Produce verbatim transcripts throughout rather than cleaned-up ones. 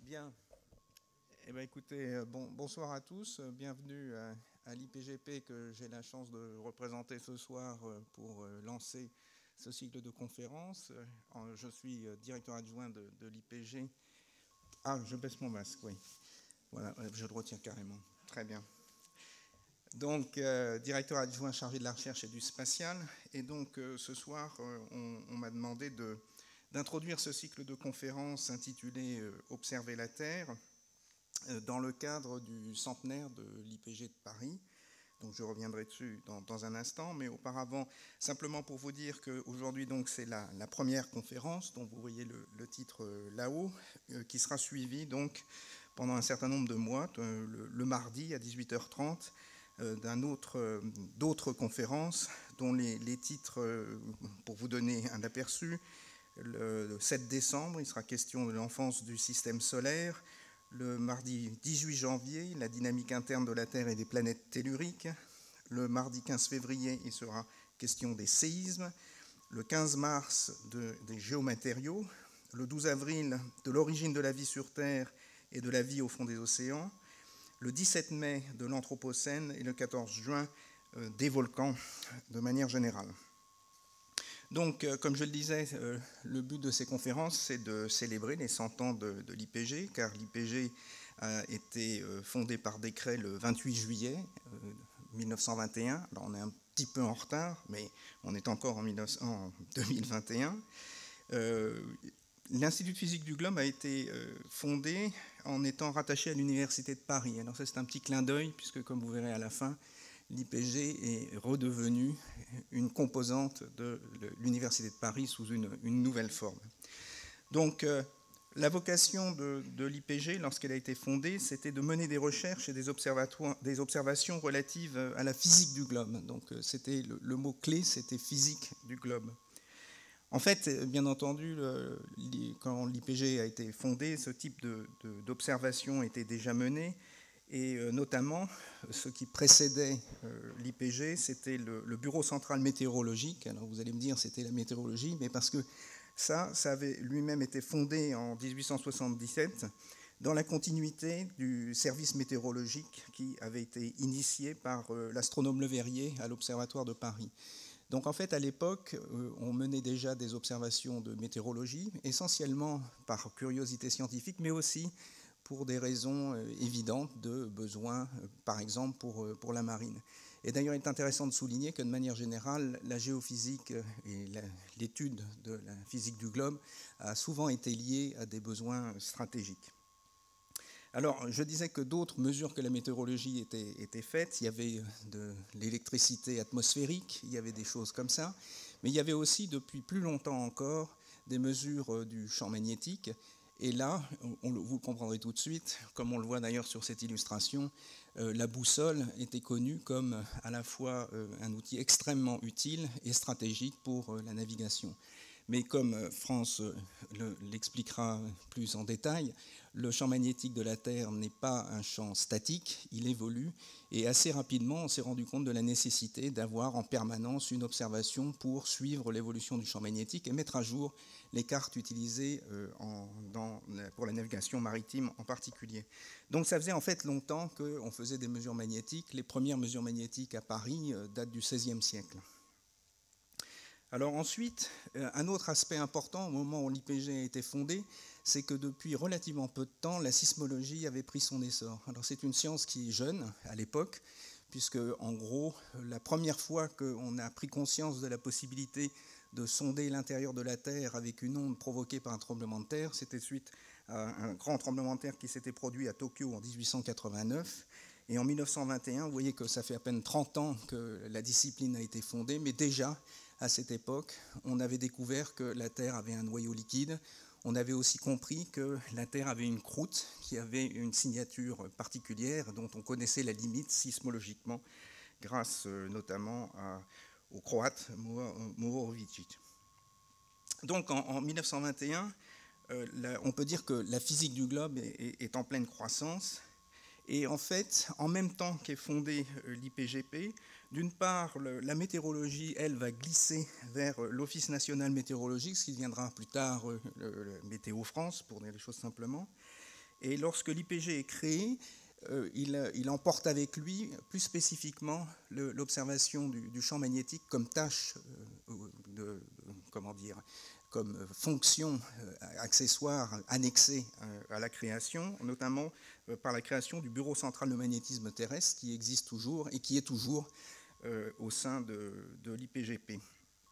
Bien. Eh bien, écoutez, euh, bon, bonsoir à tous. Euh, Bienvenue à, à l'I P G P que j'ai la chance de représenter ce soir euh, pour euh, lancer ce cycle de conférences. Euh, en- Je suis euh, directeur adjoint de, de l'I P G. Ah, je baisse mon masque, oui. Voilà, ouais, je le retiens carrément. Très bien. Donc, euh, directeur adjoint chargé de la recherche et du spatial. Et donc, euh, ce soir, euh, on, on m'a demandé de, d'introduire ce cycle de conférences intitulé euh, Observer la Terre, dans le cadre du centenaire de l'I P G de Paris. Donc je reviendrai dessus dans, dans un instant, mais auparavant, simplement pour vous dire qu'aujourd'hui, donc, c'est la, la première conférence, dont vous voyez le, le titre euh, là-haut, euh, qui sera suivie donc pendant un certain nombre de mois, euh, le, le mardi à dix-huit heures trente, euh, d'un autre, euh, d'autres conférences, dont les, les titres, euh, pour vous donner un aperçu, le sept décembre, il sera question de l'enfance du système solaire. Le mardi dix-huit janvier, la dynamique interne de la Terre et des planètes telluriques. Le mardi quinze février, il sera question des séismes. Le quinze mars, de, des géomatériaux. Le douze avril, de l'origine de la vie sur Terre et de la vie au fond des océans. Le dix-sept mai, de l'Anthropocène. Et le quatorze juin, euh, des volcans, de manière générale. Donc, euh, comme je le disais, euh, le but de ces conférences, c'est de célébrer les cent ans de, de l'I P G, car l'I P G a été euh, fondée par décret le vingt-huit juillet euh, mille neuf cent vingt et un. Alors, on est un petit peu en retard, mais on est encore en, mille neuf cents, en deux mille vingt et un. Euh, L'Institut de physique du globe a été euh, fondé en étant rattaché à l'Université de Paris. Alors ça, c'est un petit clin d'œil, puisque comme vous verrez à la fin, l'I P G est redevenu une composante de l'Université de Paris sous une, une nouvelle forme. Donc, euh, la vocation de, de l'I P G, lorsqu'elle a été fondée, c'était de mener des recherches et des, des observations relatives à la physique du globe. Donc, c'était le, le mot-clé, c'était physique du globe. En fait, bien entendu, le, quand l'I P G a été fondé, ce type d'observation était déjà mené. Et notamment, ce qui précédait l'I P G, c'était le, le Bureau central météorologique. Alors vous allez me dire, c'était la météorologie, mais parce que ça, ça avait lui-même été fondé en dix-huit cent soixante-dix-sept dans la continuité du service météorologique qui avait été initié par l'astronome Le Verrier à l'Observatoire de Paris. Donc en fait, à l'époque, on menait déjà des observations de météorologie, essentiellement par curiosité scientifique, mais aussi pour des raisons évidentes de besoin, par exemple pour, pour la marine. Et d'ailleurs, il est intéressant de souligner que de manière générale, la géophysique et l'étude de la physique du globe a souvent été liée à des besoins stratégiques. Alors, je disais que d'autres mesures que la météorologie étaient, étaient faites. Il y avait de l'électricité atmosphérique, il y avait des choses comme ça. Mais il y avait aussi, depuis plus longtemps encore, des mesures du champ magnétique. Et là, on, vous le comprendrez tout de suite, comme on le voit d'ailleurs sur cette illustration, euh, la boussole était connue comme à la fois euh, un outil extrêmement utile et stratégique pour euh, la navigation. Mais comme France l'expliquera plus en détail, le champ magnétique de la Terre n'est pas un champ statique, il évolue, et assez rapidement on s'est rendu compte de la nécessité d'avoir en permanence une observation pour suivre l'évolution du champ magnétique et mettre à jour les cartes utilisées en, dans, pour la navigation maritime en particulier. Donc ça faisait en fait longtemps qu'on faisait des mesures magnétiques. Les premières mesures magnétiques à Paris datent du seizième siècle. Alors ensuite, un autre aspect important au moment où l'I P G a été fondé, c'est que depuis relativement peu de temps, la sismologie avait pris son essor. Alors c'est une science qui est jeune à l'époque, puisque en gros, la première fois qu'on a pris conscience de la possibilité de sonder l'intérieur de la Terre avec une onde provoquée par un tremblement de terre, c'était suite à un grand tremblement de terre qui s'était produit à Tokyo en dix-huit cent quatre-vingt-neuf. Et en mille neuf cent vingt et un, vous voyez que ça fait à peine trente ans que la discipline a été fondée, mais déjà, à cette époque, on avait découvert que la Terre avait un noyau liquide. On avait aussi compris que la Terre avait une croûte qui avait une signature particulière dont on connaissait la limite sismologiquement grâce notamment à, au croate Mohorovičić. Donc en, en mille neuf cent vingt et un, euh, la, on peut dire que la physique du globe est, est, est en pleine croissance. Et en fait, en même temps qu'est fondée l'I P G P, d'une part, le, la météorologie, elle, va glisser vers l'Office national météorologique, ce qui deviendra plus tard le, le Météo France, pour dire les choses simplement. Et lorsque l'I P G est créé, euh, il, il emporte avec lui plus spécifiquement l'observation du, du champ magnétique comme tâche, euh, de, de, comment dire, comme fonction euh, accessoire annexée euh, à la création, notamment euh, par la création du Bureau central de magnétisme terrestre qui existe toujours et qui est toujours euh, au sein de, de l'I P G P.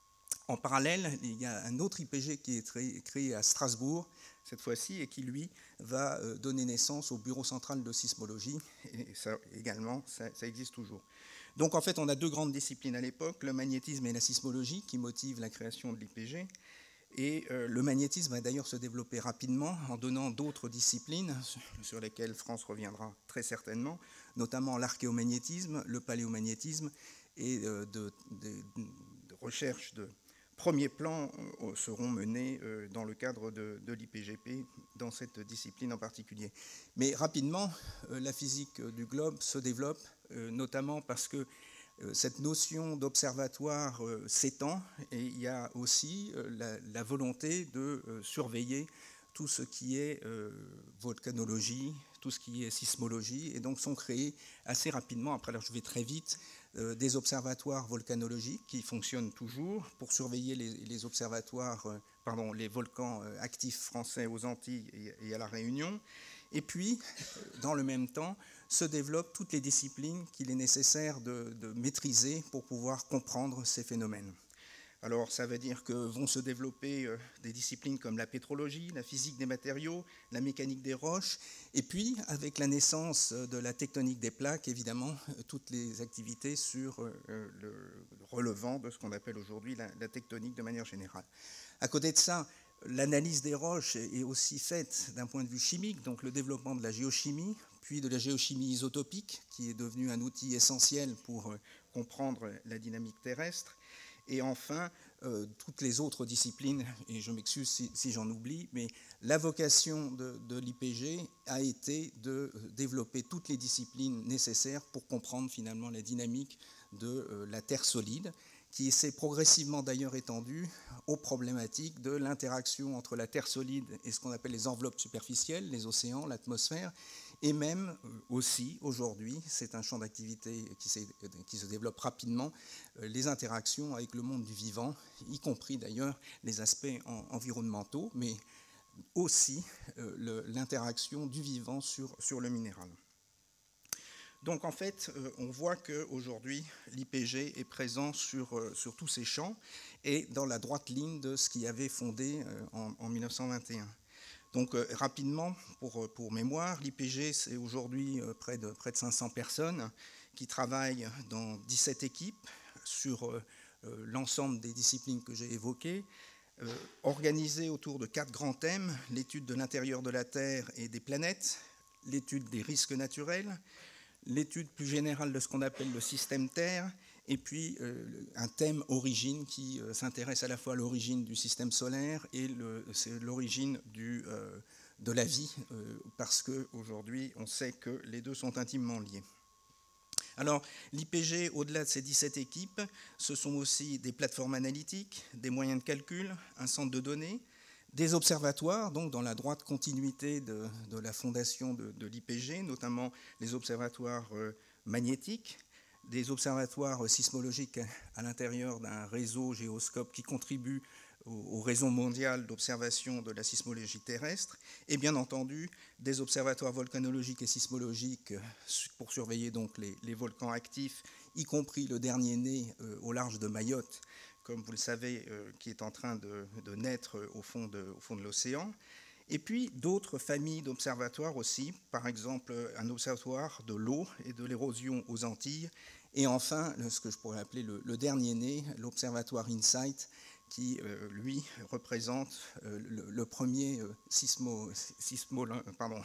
En parallèle, il y a un autre I P G qui est créé à Strasbourg, cette fois-ci, et qui, lui, va donner naissance au Bureau central de sismologie. Et ça, également, ça, ça existe toujours. Donc, en fait, on a deux grandes disciplines à l'époque, le magnétisme et la sismologie, qui motivent la création de l'I P G. Et euh, le magnétisme va d'ailleurs se développer rapidement en donnant d'autres disciplines, sur lesquelles France reviendra très certainement, notamment l'archéomagnétisme, le paléomagnétisme, et euh, de, de, de recherche de premiers plans seront menés dans le cadre de, de l'I P G P, dans cette discipline en particulier. Mais rapidement, la physique du globe se développe, notamment parce que cette notion d'observatoire s'étend, et il y a aussi la, la volonté de surveiller tout ce qui est volcanologie, tout ce qui est sismologie, et donc sont créés assez rapidement, après là je vais très vite, des observatoires volcanologiques qui fonctionnent toujours pour surveiller les, les observatoires, euh, pardon, les volcans euh, actifs français aux Antilles et, et à la Réunion. Et puis, dans le même temps, se développent toutes les disciplines qu'il est nécessaire de, de maîtriser pour pouvoir comprendre ces phénomènes. Alors, ça veut dire que vont se développer des disciplines comme la pétrologie, la physique des matériaux, la mécanique des roches, et puis, avec la naissance de la tectonique des plaques, évidemment, toutes les activités sur le relevant de ce qu'on appelle aujourd'hui la, la tectonique de manière générale. À côté de ça, l'analyse des roches est aussi faite d'un point de vue chimique, donc le développement de la géochimie, puis de la géochimie isotopique, qui est devenu un outil essentiel pour comprendre la dynamique terrestre. Et enfin, euh, toutes les autres disciplines, et je m'excuse si, si j'en oublie, mais la vocation de, de l'I P G a été de développer toutes les disciplines nécessaires pour comprendre finalement la dynamique de euh, la Terre solide, qui s'est progressivement d'ailleurs étendue aux problématiques de l'interaction entre la Terre solide et ce qu'on appelle les enveloppes superficielles, les océans, l'atmosphère, et même aussi, aujourd'hui, c'est un champ d'activité qui, qui se développe rapidement, les interactions avec le monde du vivant, y compris d'ailleurs les aspects en, environnementaux, mais aussi euh, l'interaction du vivant sur, sur le minéral. Donc en fait, euh, on voit qu'aujourd'hui, l'I P G est présent sur, euh, sur tous ces champs et dans la droite ligne de ce qui avait fondé euh, en, en mille neuf cent vingt et un. Donc euh, rapidement, pour, pour mémoire, l'I P G, c'est aujourd'hui euh, près, de, près de cinq cents personnes qui travaillent dans dix-sept équipes sur euh, l'ensemble des disciplines que j'ai évoquées, euh, organisées autour de quatre grands thèmes: l'étude de l'intérieur de la Terre et des planètes, l'étude des risques naturels, l'étude plus générale de ce qu'on appelle le système Terre, et puis euh, un thème origine qui euh, s'intéresse à la fois à l'origine du système solaire et c'est l'origine euh, de la vie, euh, parce qu'aujourd'hui, on sait que les deux sont intimement liés. Alors, l'I P G, au-delà de ces dix-sept équipes, ce sont aussi des plateformes analytiques, des moyens de calcul, un centre de données, des observatoires, donc dans la droite continuité de, de la fondation de, de l'I P G, notamment les observatoires euh, magnétiques, des observatoires sismologiques à l'intérieur d'un réseau Géoscope qui contribue au, au réseau mondial d'observation de la sismologie terrestre, et bien entendu des observatoires volcanologiques et sismologiques pour surveiller donc les, les volcans actifs, y compris le dernier né euh, au large de Mayotte, comme vous le savez, euh, qui est en train de, de naître au fond de, au fond de l'océan. Et puis d'autres familles d'observatoires aussi, par exemple un observatoire de l'eau et de l'érosion aux Antilles, et enfin ce que je pourrais appeler le, le dernier né, l'observatoire InSight, qui euh, lui représente euh, le, le premier euh, sismo, sismo, pardon,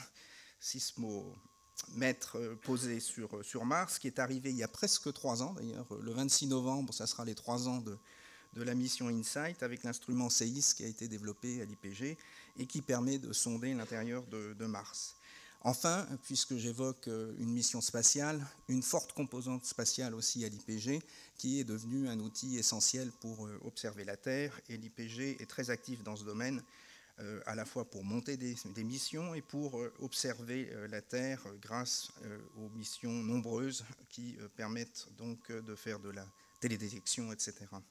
sismomètre euh, posé sur, sur Mars, qui est arrivé il y a presque trois ans d'ailleurs, le vingt-six novembre, ça sera les trois ans de de la mission InSight avec l'instrument SEIS qui a été développé à l'I P G et qui permet de sonder l'intérieur de, de Mars. Enfin, puisque j'évoque une mission spatiale, une forte composante spatiale aussi à l'I P G qui est devenue un outil essentiel pour observer la Terre, et l'I P G est très actif dans ce domaine euh, à la fois pour monter des, des missions et pour euh, observer euh, la Terre euh, grâce euh, aux missions nombreuses qui euh, permettent donc euh, de faire de la télédétection, et cetera.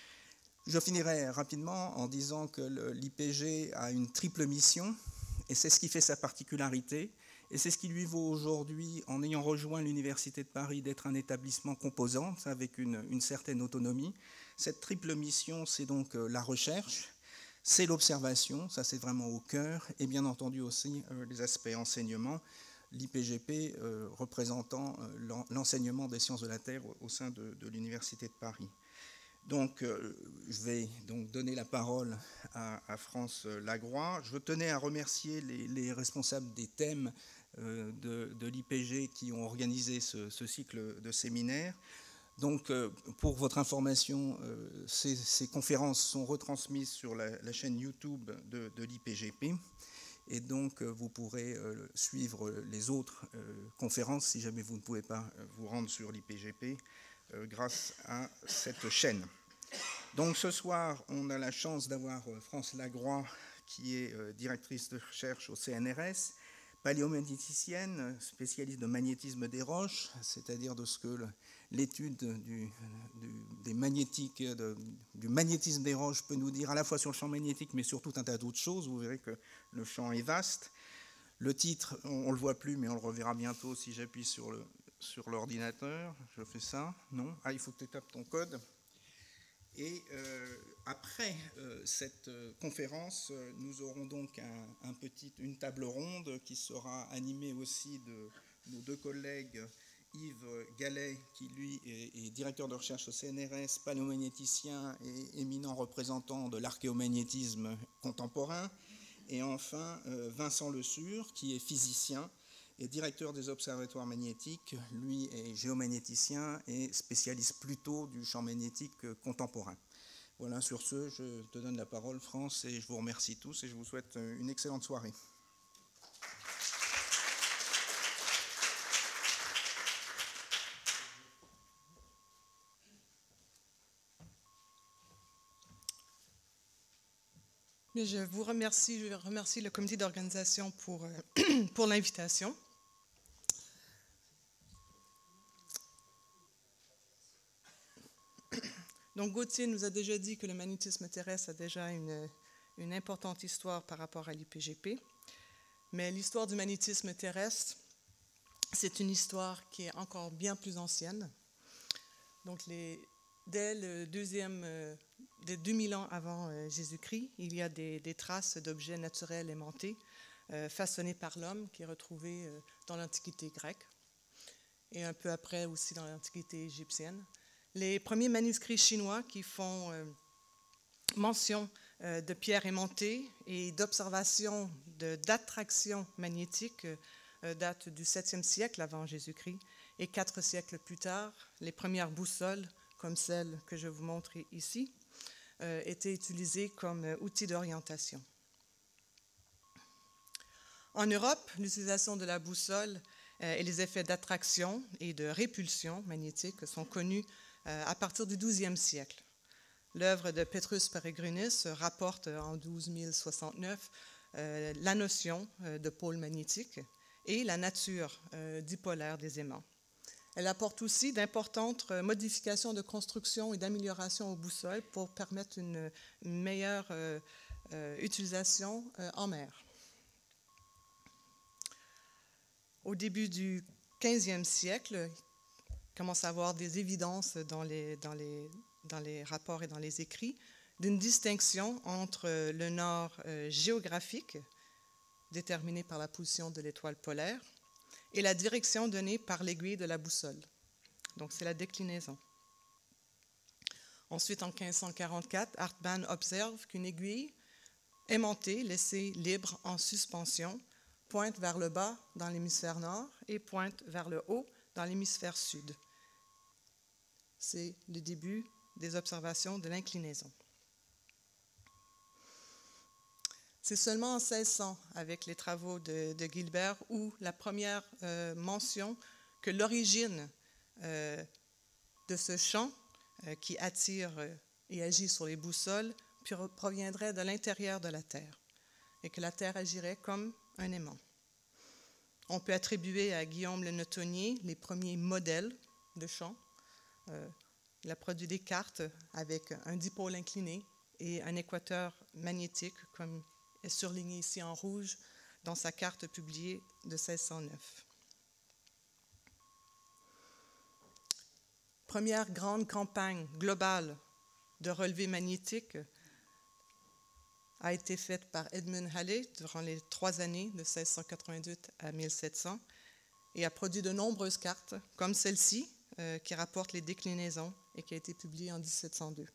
Je finirai rapidement en disant que l'I P G a une triple mission, et c'est ce qui fait sa particularité, et c'est ce qui lui vaut aujourd'hui, en ayant rejoint l'Université de Paris, d'être un établissement composant, avec une, une certaine autonomie. Cette triple mission, c'est donc la recherche, c'est l'observation, ça c'est vraiment au cœur, et bien entendu aussi euh, les aspects enseignement, l'I P G P euh, représentant euh, l'enseignement des sciences de la Terre au, au sein de, de l'Université de Paris. Donc, euh, je vais donc donner la parole à, à France Lagroix. Je tenais à remercier les, les responsables des thèmes euh, de, de l'I P G qui ont organisé ce, ce cycle de séminaires. Donc, euh, pour votre information, euh, ces, ces conférences sont retransmises sur la, la chaîne YouTube de, de l'I P G P. Et donc, euh, vous pourrez euh, suivre les autres euh, conférences si jamais vous ne pouvez pas vous rendre sur l'I P G P. Euh, grâce à cette chaîne. Donc ce soir, on a la chance d'avoir France Lagroix, qui est euh, directrice de recherche au C N R S, paléomagnéticienne, spécialiste de magnétisme des roches, c'est-à-dire de ce que l'étude du, du, des magnétiques, de, du magnétisme des roches peut nous dire à la fois sur le champ magnétique, mais sur tout un tas d'autres choses. Vous verrez que le champ est vaste. Le titre, on ne le voit plus, mais on le reverra bientôt si j'appuie sur le sur l'ordinateur, je fais ça, non, ah il faut que tu tapes ton code. Et euh, après euh, cette euh, conférence, euh, nous aurons donc un, un petit, une table ronde qui sera animée aussi de nos deux collègues, Yves Gallet, qui lui est, est directeur de recherche au C N R S, paléomagnéticien et éminent représentant de l'archéomagnétisme contemporain, et enfin euh, Vincent Le Sur, qui est physicien et directeur des observatoires magnétiques. Lui est géomagnéticien et spécialiste plutôt du champ magnétique contemporain. Voilà, sur ce, je te donne la parole, France, et je vous remercie tous et je vous souhaite une excellente soirée. Mais je vous remercie, je remercie le comité d'organisation pour, euh, pour l'invitation. Donc Gauthier nous a déjà dit que le magnétisme terrestre a déjà une, une importante histoire par rapport à l'I P G P. Mais l'histoire du magnétisme terrestre, c'est une histoire qui est encore bien plus ancienne. Donc les, dès le deuxième, euh, dès deux mille ans avant euh, Jésus-Christ, il y a des, des traces d'objets naturels aimantés euh, façonnés par l'homme qui est retrouvé euh, dans l'Antiquité grecque et un peu après aussi dans l'Antiquité égyptienne. Les premiers manuscrits chinois qui font euh, mention euh, de pierres aimantées et d'observations d'attraction magnétique euh, datent du septième siècle avant Jésus-Christ. Et quatre siècles plus tard, les premières boussoles, comme celle que je vous montre ici, euh, étaient utilisées comme euh, outil d'orientation. En Europe, l'utilisation de la boussole euh, et les effets d'attraction et de répulsion magnétique sont connus à partir du douzième siècle. L'œuvre de Petrus Peregrinus rapporte en douze mille soixante-neuf euh, la notion euh, de pôle magnétique et la nature euh, dipolaire des aimants. Elle apporte aussi d'importantes modifications de construction et d'amélioration aux boussoles pour permettre une, une meilleure euh, euh, utilisation euh, en mer. Au début du quinzième siècle, commence à avoir des évidences dans les, dans les, dans les rapports et dans les écrits d'une distinction entre le nord euh, géographique, déterminé par la position de l'étoile polaire, et la direction donnée par l'aiguille de la boussole. Donc, c'est la déclinaison. Ensuite, en quinze cent quarante-quatre, Hartmann observe qu'une aiguille aimantée, laissée libre en suspension, pointe vers le bas dans l'hémisphère nord et pointe vers le haut dans l'hémisphère sud. C'est le début des observations de l'inclinaison. C'est seulement en seize cents, avec les travaux de, de Gilbert, où la première euh, mention que l'origine euh, de ce champ euh, qui attire euh, et agit sur les boussoles proviendrait de l'intérieur de la Terre. et que la Terre agirait comme un aimant. On peut attribuer à Guillaume Le Notonnier les premiers modèles de champ. Euh, il a produit des cartes avec un dipôle incliné et un équateur magnétique, comme est surligné ici en rouge dans sa carte publiée de seize cent neuf. Première grande campagne globale de relevés magnétiques a été faite par Edmund Halley durant les trois années de seize cent quatre-vingt-huit à mille sept cents et a produit de nombreuses cartes, comme celle-ci, euh, qui rapporte les déclinaisons et qui a été publiée en dix-sept cent deux.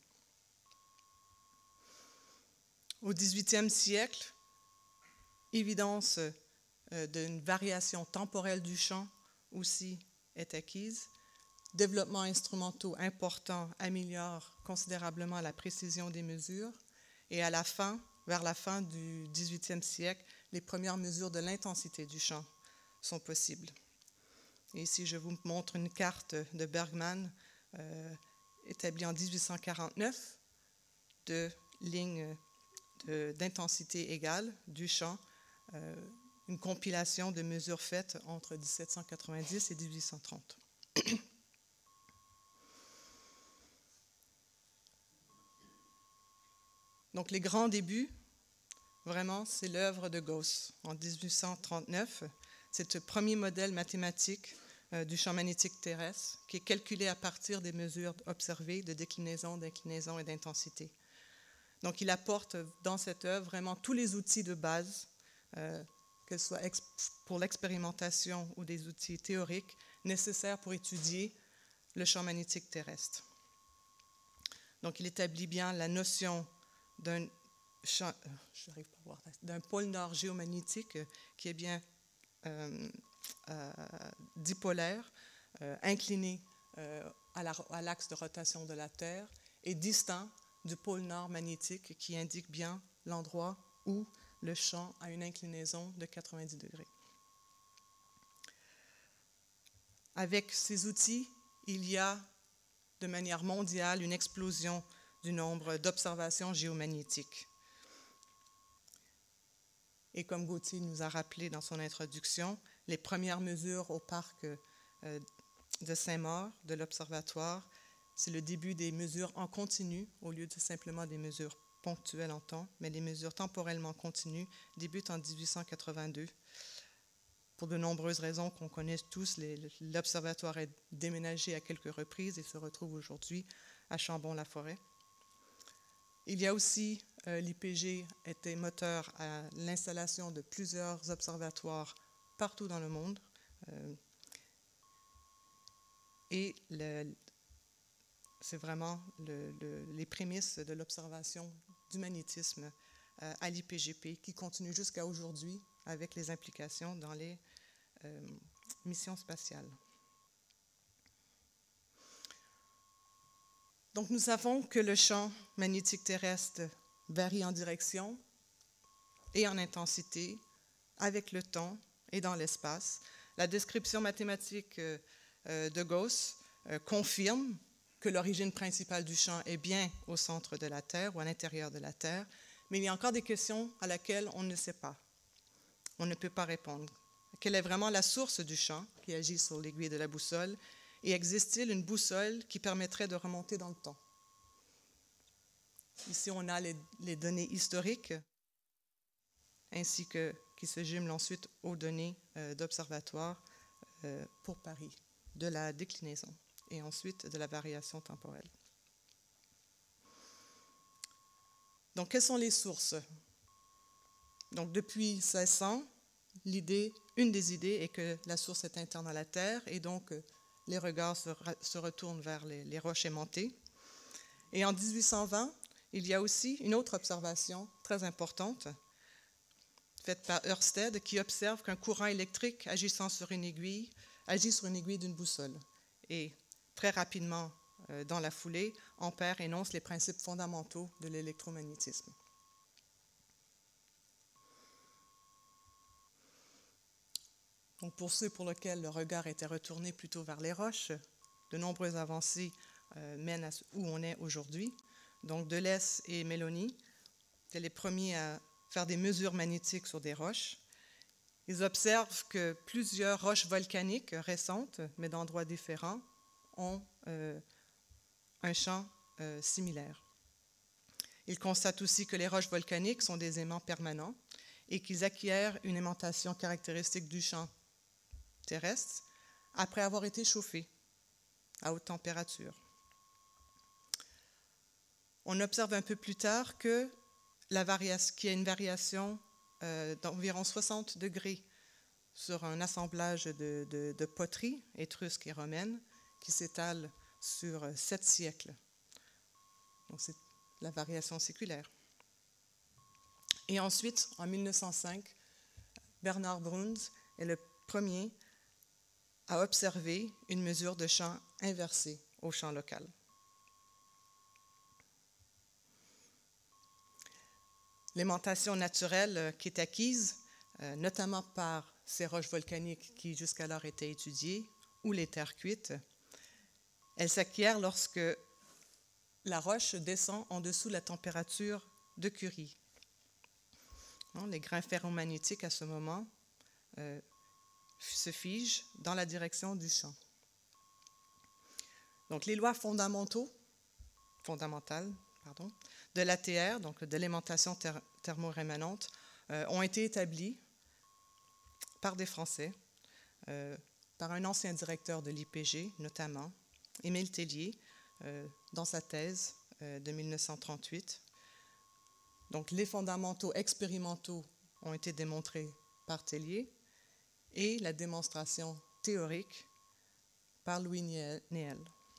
Au dix-huitième siècle, évidence euh, d'une variation temporelle du champ aussi est acquise. Développements instrumentaux importants améliorent considérablement la précision des mesures et à la fin, vers la fin du dix-huitième siècle, les premières mesures de l'intensité du champ sont possibles. Et ici, je vous montre une carte de Bergman euh, établie en dix-huit cent quarante-neuf de lignes d'intensité égale du champ, euh, une compilation de mesures faites entre dix-sept cent quatre-vingt-dix et dix-huit cent trente. Donc, les grands débuts, vraiment, c'est l'œuvre de Gauss. En dix-huit cent trente-neuf, c'est le premier modèle mathématique euh, du champ magnétique terrestre qui est calculé à partir des mesures observées de déclinaison, d'inclinaison et d'intensité. Donc, il apporte dans cette œuvre vraiment tous les outils de base, euh, que ce soit pour l'expérimentation ou des outils théoriques nécessaires pour étudier le champ magnétique terrestre. Donc, il établit bien la notion d'un champ, j'arrive pas à voir, d'un pôle nord géomagnétique qui est bien euh, euh, dipolaire, euh, incliné euh, à l'axe de rotation de la Terre et distant du pôle nord magnétique qui indique bien l'endroit où le champ a une inclinaison de quatre-vingt-dix degrés. Avec ces outils, il y a de manière mondiale une explosion du nombre d'observations géomagnétiques. Et comme Gauthier nous a rappelé dans son introduction, les premières mesures au parc euh, de Saint-Maur, de l'Observatoire, c'est le début des mesures en continu, au lieu de simplement des mesures ponctuelles en temps, mais les mesures temporellement continues débutent en dix-huit cent quatre-vingt-deux. Pour de nombreuses raisons qu'on connaît tous, l'Observatoire est déménagé à quelques reprises et se retrouve aujourd'hui à Chambon-la-Forêt. Il y a aussi, euh, l'I P G était moteur à l'installation de plusieurs observatoires partout dans le monde. Euh, et le, c'est vraiment le, le, les prémices de l'observation du magnétisme euh, à l'I P G P qui continue jusqu'à aujourd'hui avec les implications dans les euh, missions spatiales. Donc, nous savons que le champ magnétique terrestre varie en direction et en intensité avec le temps et dans l'espace. La description mathématique euh, de Gauss euh, confirme que l'origine principale du champ est bien au centre de la Terre ou à l'intérieur de la Terre, mais il y a encore des questions à laquelle on ne sait pas. On ne peut pas répondre. Quelle est vraiment la source du champ qui agit sur l'aiguille de la boussole? Et existe-t-il une boussole qui permettrait de remonter dans le temps? Ici, on a les, les données historiques, ainsi que qui se jumelent ensuite aux données euh, d'observatoire euh, pour Paris, de la déclinaison et ensuite de la variation temporelle. Donc, quelles sont les sources? Donc, depuis seize cents, l'idée, une des idées est que la source est interne à la Terre et donc les regards se, se retournent vers les, les roches aimantées. Et en dix-huit cent vingt, il y a aussi une autre observation très importante faite par Ørsted qui observe qu'un courant électrique agissant sur une aiguille agit sur une aiguille d'une boussole. Et très rapidement, euh, dans la foulée, Ampère énonce les principes fondamentaux de l'électromagnétisme. Donc pour ceux pour lesquels le regard était retourné plutôt vers les roches, de nombreuses avancées euh, mènent à où on est aujourd'hui. Donc Deleuze et Melloni étaient les premiers à faire des mesures magnétiques sur des roches. Ils observent que plusieurs roches volcaniques récentes, mais d'endroits différents, ont euh, un champ euh, similaire. Ils constatent aussi que les roches volcaniques sont des aimants permanents et qu'ils acquièrent une aimantation caractéristique du champ terrestre après avoir été chauffés à haute température. On observe un peu plus tard que la variation, qu'il y a une variation euh, d'environ soixante degrés sur un assemblage de, de, de poteries étrusques et romaines qui s'étale sur sept siècles. Donc c'est la variation séculaire. Et ensuite, en mille neuf cent cinq, Bernard Bruns est le premier à observer une mesure de champ inversée au champ local. L'aimantation naturelle qui est acquise, euh, notamment par ces roches volcaniques qui jusqu'alors étaient étudiées, ou les terres cuites, elle s'acquiert lorsque la roche descend en dessous de la température de Curie. Non, les grains ferromagnétiques à ce moment euh, se figent dans la direction du champ. Donc les lois fondamentaux, fondamentales pardon, de l'A T R, donc de l'aimantation ther thermorémanente, euh, ont été établies par des Français, euh, par un ancien directeur de l'I P G notamment, Émile Tellier, euh, dans sa thèse euh, de mille neuf cent trente-huit. Donc les fondamentaux expérimentaux ont été démontrés par Tellier et la démonstration théorique par Louis Néel.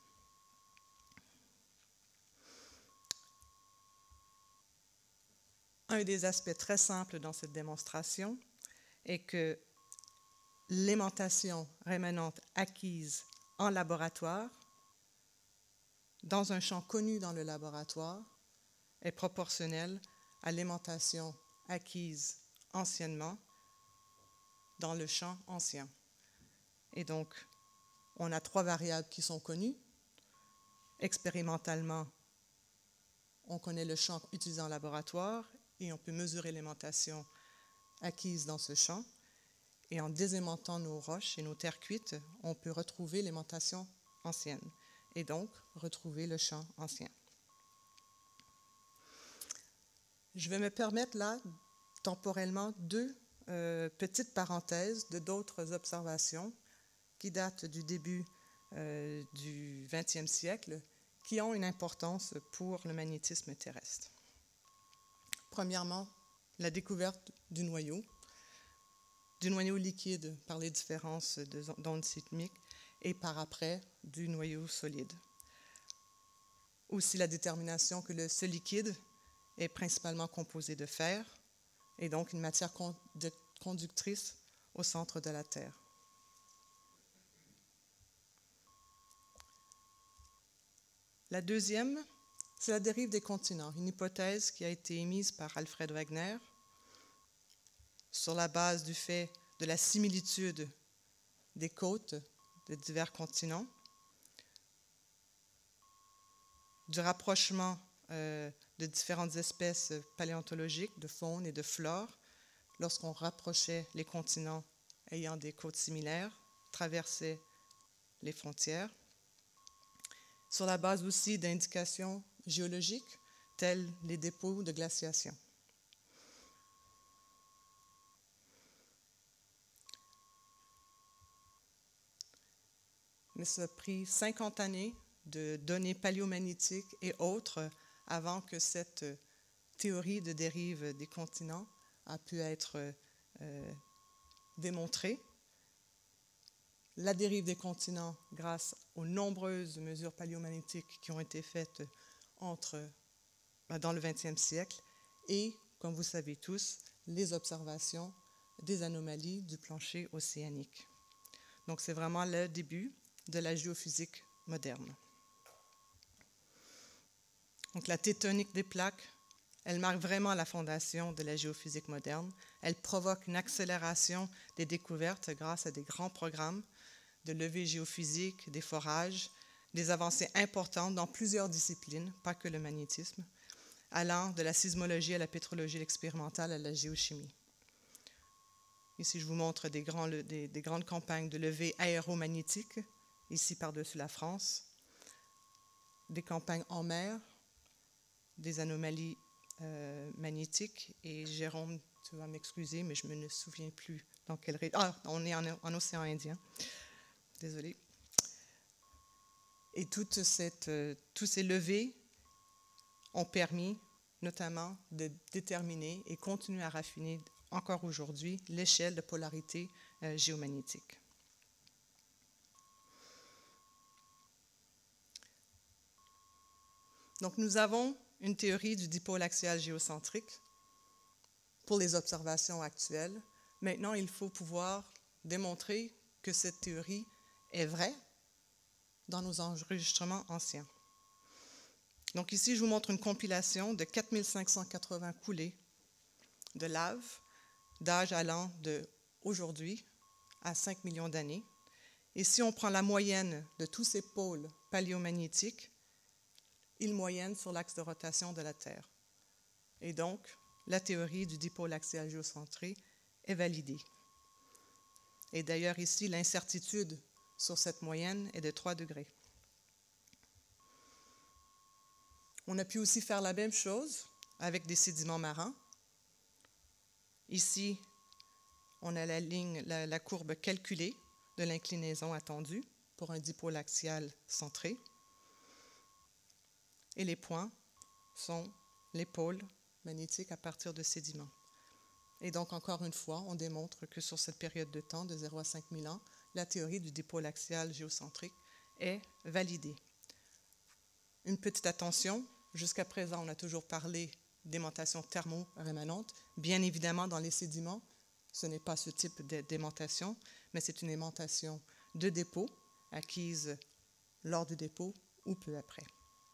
Un des aspects très simples dans cette démonstration est que l'aimantation rémanente acquise en laboratoire, dans un champ connu dans le laboratoire, est proportionnelle à l'aimantation acquise anciennement dans le champ ancien. Et donc, on a trois variables qui sont connues. Expérimentalement, on connaît le champ utilisé en laboratoire et on peut mesurer l'aimantation acquise dans ce champ. Et en désaimantant nos roches et nos terres cuites, on peut retrouver l'aimantation ancienne et donc retrouver le champ ancien. Je vais me permettre là, temporellement, deux euh, petites parenthèses de d'autres observations qui datent du début euh, du vingtième siècle, qui ont une importance pour le magnétisme terrestre. Premièrement, la découverte du noyau, du noyau liquide par les différences d'ondes sismiques et par après du noyau solide. Aussi la détermination que le, ce liquide est principalement composé de fer et donc une matière conductrice au centre de la Terre. La deuxième, c'est la dérive des continents, une hypothèse qui a été émise par Alfred Wegener sur la base du fait de la similitude des côtes de divers continents, du rapprochement euh, de différentes espèces paléontologiques, de faune et de flore, lorsqu'on rapprochait les continents ayant des côtes similaires, traversaient les frontières, sur la base aussi d'indications géologiques tels les dépôts de glaciation. Mais ça a pris cinquante années de données paléomagnétiques et autres avant que cette théorie de dérive des continents a pu être euh, démontrée. La dérive des continents grâce aux nombreuses mesures paléomagnétiques qui ont été faites entre, dans le vingtième siècle et, comme vous savez tous, les observations des anomalies du plancher océanique. Donc c'est vraiment le début de la géophysique moderne. Donc la tectonique des plaques, elle marque vraiment la fondation de la géophysique moderne. Elle provoque une accélération des découvertes grâce à des grands programmes de levée géophysique, des forages, des avancées importantes dans plusieurs disciplines, pas que le magnétisme, allant de la sismologie à la pétrologie expérimentale à la géochimie. Ici, je vous montre des, grands, des, des grandes campagnes de levée aéromagnétique, ici par-dessus la France, des campagnes en mer, des anomalies euh, magnétiques. Et Jérôme, tu vas m'excuser, mais je ne me souviens plus dans quelle région. Ah, on est en, en océan Indien. Désolée. Et toute cette, euh, tous ces levées ont permis notamment de déterminer et continuer à raffiner encore aujourd'hui l'échelle de polarité euh, géomagnétique. Donc, nous avons une théorie du dipôle axial géocentrique pour les observations actuelles. Maintenant, il faut pouvoir démontrer que cette théorie est vraie dans nos enregistrements anciens. Donc ici, je vous montre une compilation de quatre mille cinq cent quatre-vingts coulées de lave d'âge allant d'aujourd'hui à cinq millions d'années. Et si on prend la moyenne de tous ces pôles paléomagnétiques, ils moyennent sur l'axe de rotation de la Terre. Et donc, la théorie du dipôle axial géocentré est validée. Et d'ailleurs, ici, l'incertitude sur cette moyenne est de trois degrés. On a pu aussi faire la même chose avec des sédiments marins. Ici, on a la ligne, la, la courbe calculée de l'inclinaison attendue pour un dipôle axial centré. Et les points sont les pôles magnétiques à partir de sédiments. Et donc, encore une fois, on démontre que sur cette période de temps de zéro à cinq mille ans, la théorie du dipôle axial géocentrique est validée. Une petite attention, jusqu'à présent, on a toujours parlé d'aimantation thermo-rémanente. Bien évidemment, dans les sédiments, ce n'est pas ce type d'aimantation, mais c'est une aimantation de dépôt acquise lors du dépôt ou peu après.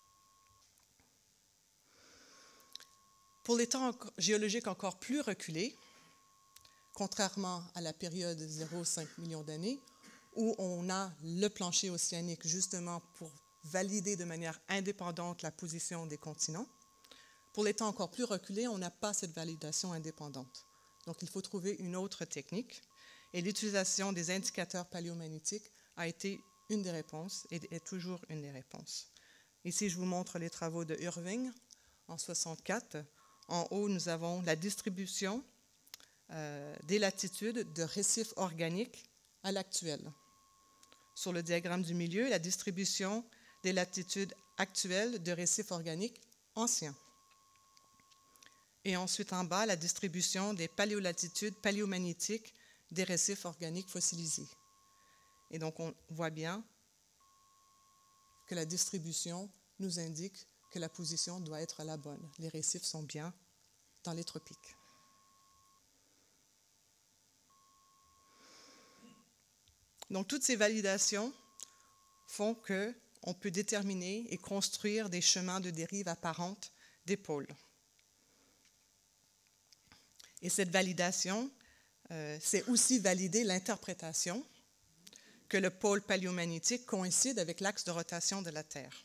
Pour les temps géologiques encore plus reculés, contrairement à la période zéro à cinq millions d'années, où on a le plancher océanique justement pour valider de manière indépendante la position des continents, pour les temps encore plus reculés, on n'a pas cette validation indépendante. Donc, il faut trouver une autre technique. Et l'utilisation des indicateurs paléomagnétiques a été une des réponses et est toujours une des réponses. Ici, je vous montre les travaux de Irving en soixante-quatre. En haut, nous avons la distribution euh, des latitudes de récifs organiques à l'actuel. Sur le diagramme du milieu, la distribution des latitudes actuelles de récifs organiques anciens. Et ensuite, en bas, la distribution des paléolatitudes paléomagnétiques des récifs organiques fossilisés. Et donc, on voit bien que la distribution nous indique que la position doit être la bonne. Les récifs sont bien dans les tropiques. Donc, toutes ces validations font qu'on peut déterminer et construire des chemins de dérive apparentes des pôles. Et cette validation, euh, c'est aussi valider l'interprétation que le pôle paléomagnétique coïncide avec l'axe de rotation de la Terre.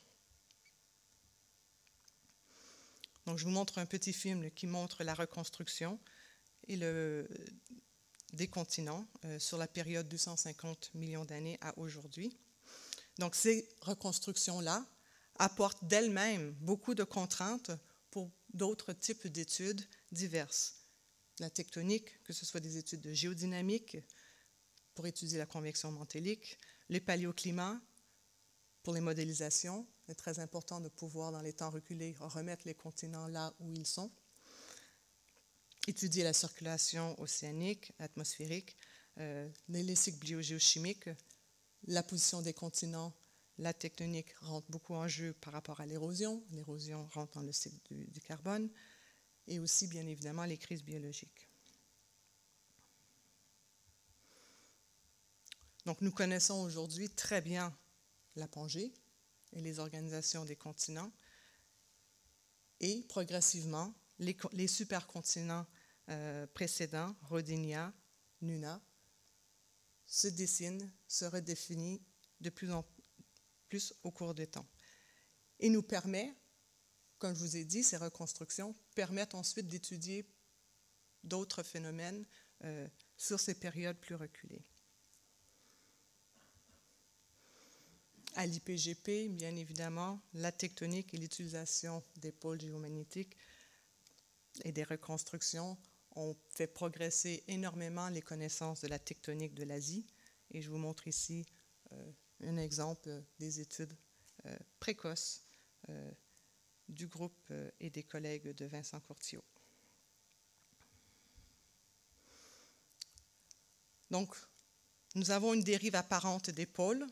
Donc, je vous montre un petit film qui montre la reconstruction et le, des continents euh, sur la période deux cent cinquante millions d'années à aujourd'hui. Donc, ces reconstructions-là apportent d'elles-mêmes beaucoup de contraintes pour d'autres types d'études diverses. La tectonique, que ce soit des études de géodynamique pour étudier la convection mantélique, les paléoclimats pour les modélisations. C'est très important de pouvoir, dans les temps reculés, remettre les continents là où ils sont. Étudier la circulation océanique, atmosphérique, euh, les cycles biogéochimiques, la position des continents, la tectonique rentre beaucoup en jeu par rapport à l'érosion. L'érosion rentre dans le cycle du, du carbone. Et aussi, bien évidemment, les crises biologiques. Donc, nous connaissons aujourd'hui très bien la Pangée et les organisations des continents. Et progressivement, les, les supercontinents euh, précédents, Rodinia, Nuna, se dessinent, se redéfinissent de plus en plus au cours du temps. Et nous permet, comme je vous ai dit, ces reconstructions permettent ensuite d'étudier d'autres phénomènes euh, sur ces périodes plus reculées. À l'I P G P, bien évidemment, la tectonique et l'utilisation des pôles géomagnétiques et des reconstructions ont fait progresser énormément les connaissances de la tectonique de l'Asie. Et je vous montre ici euh, un exemple des études euh, précoces euh, du groupe euh, et des collègues de Vincent Courtillot. Donc, nous avons une dérive apparente des pôles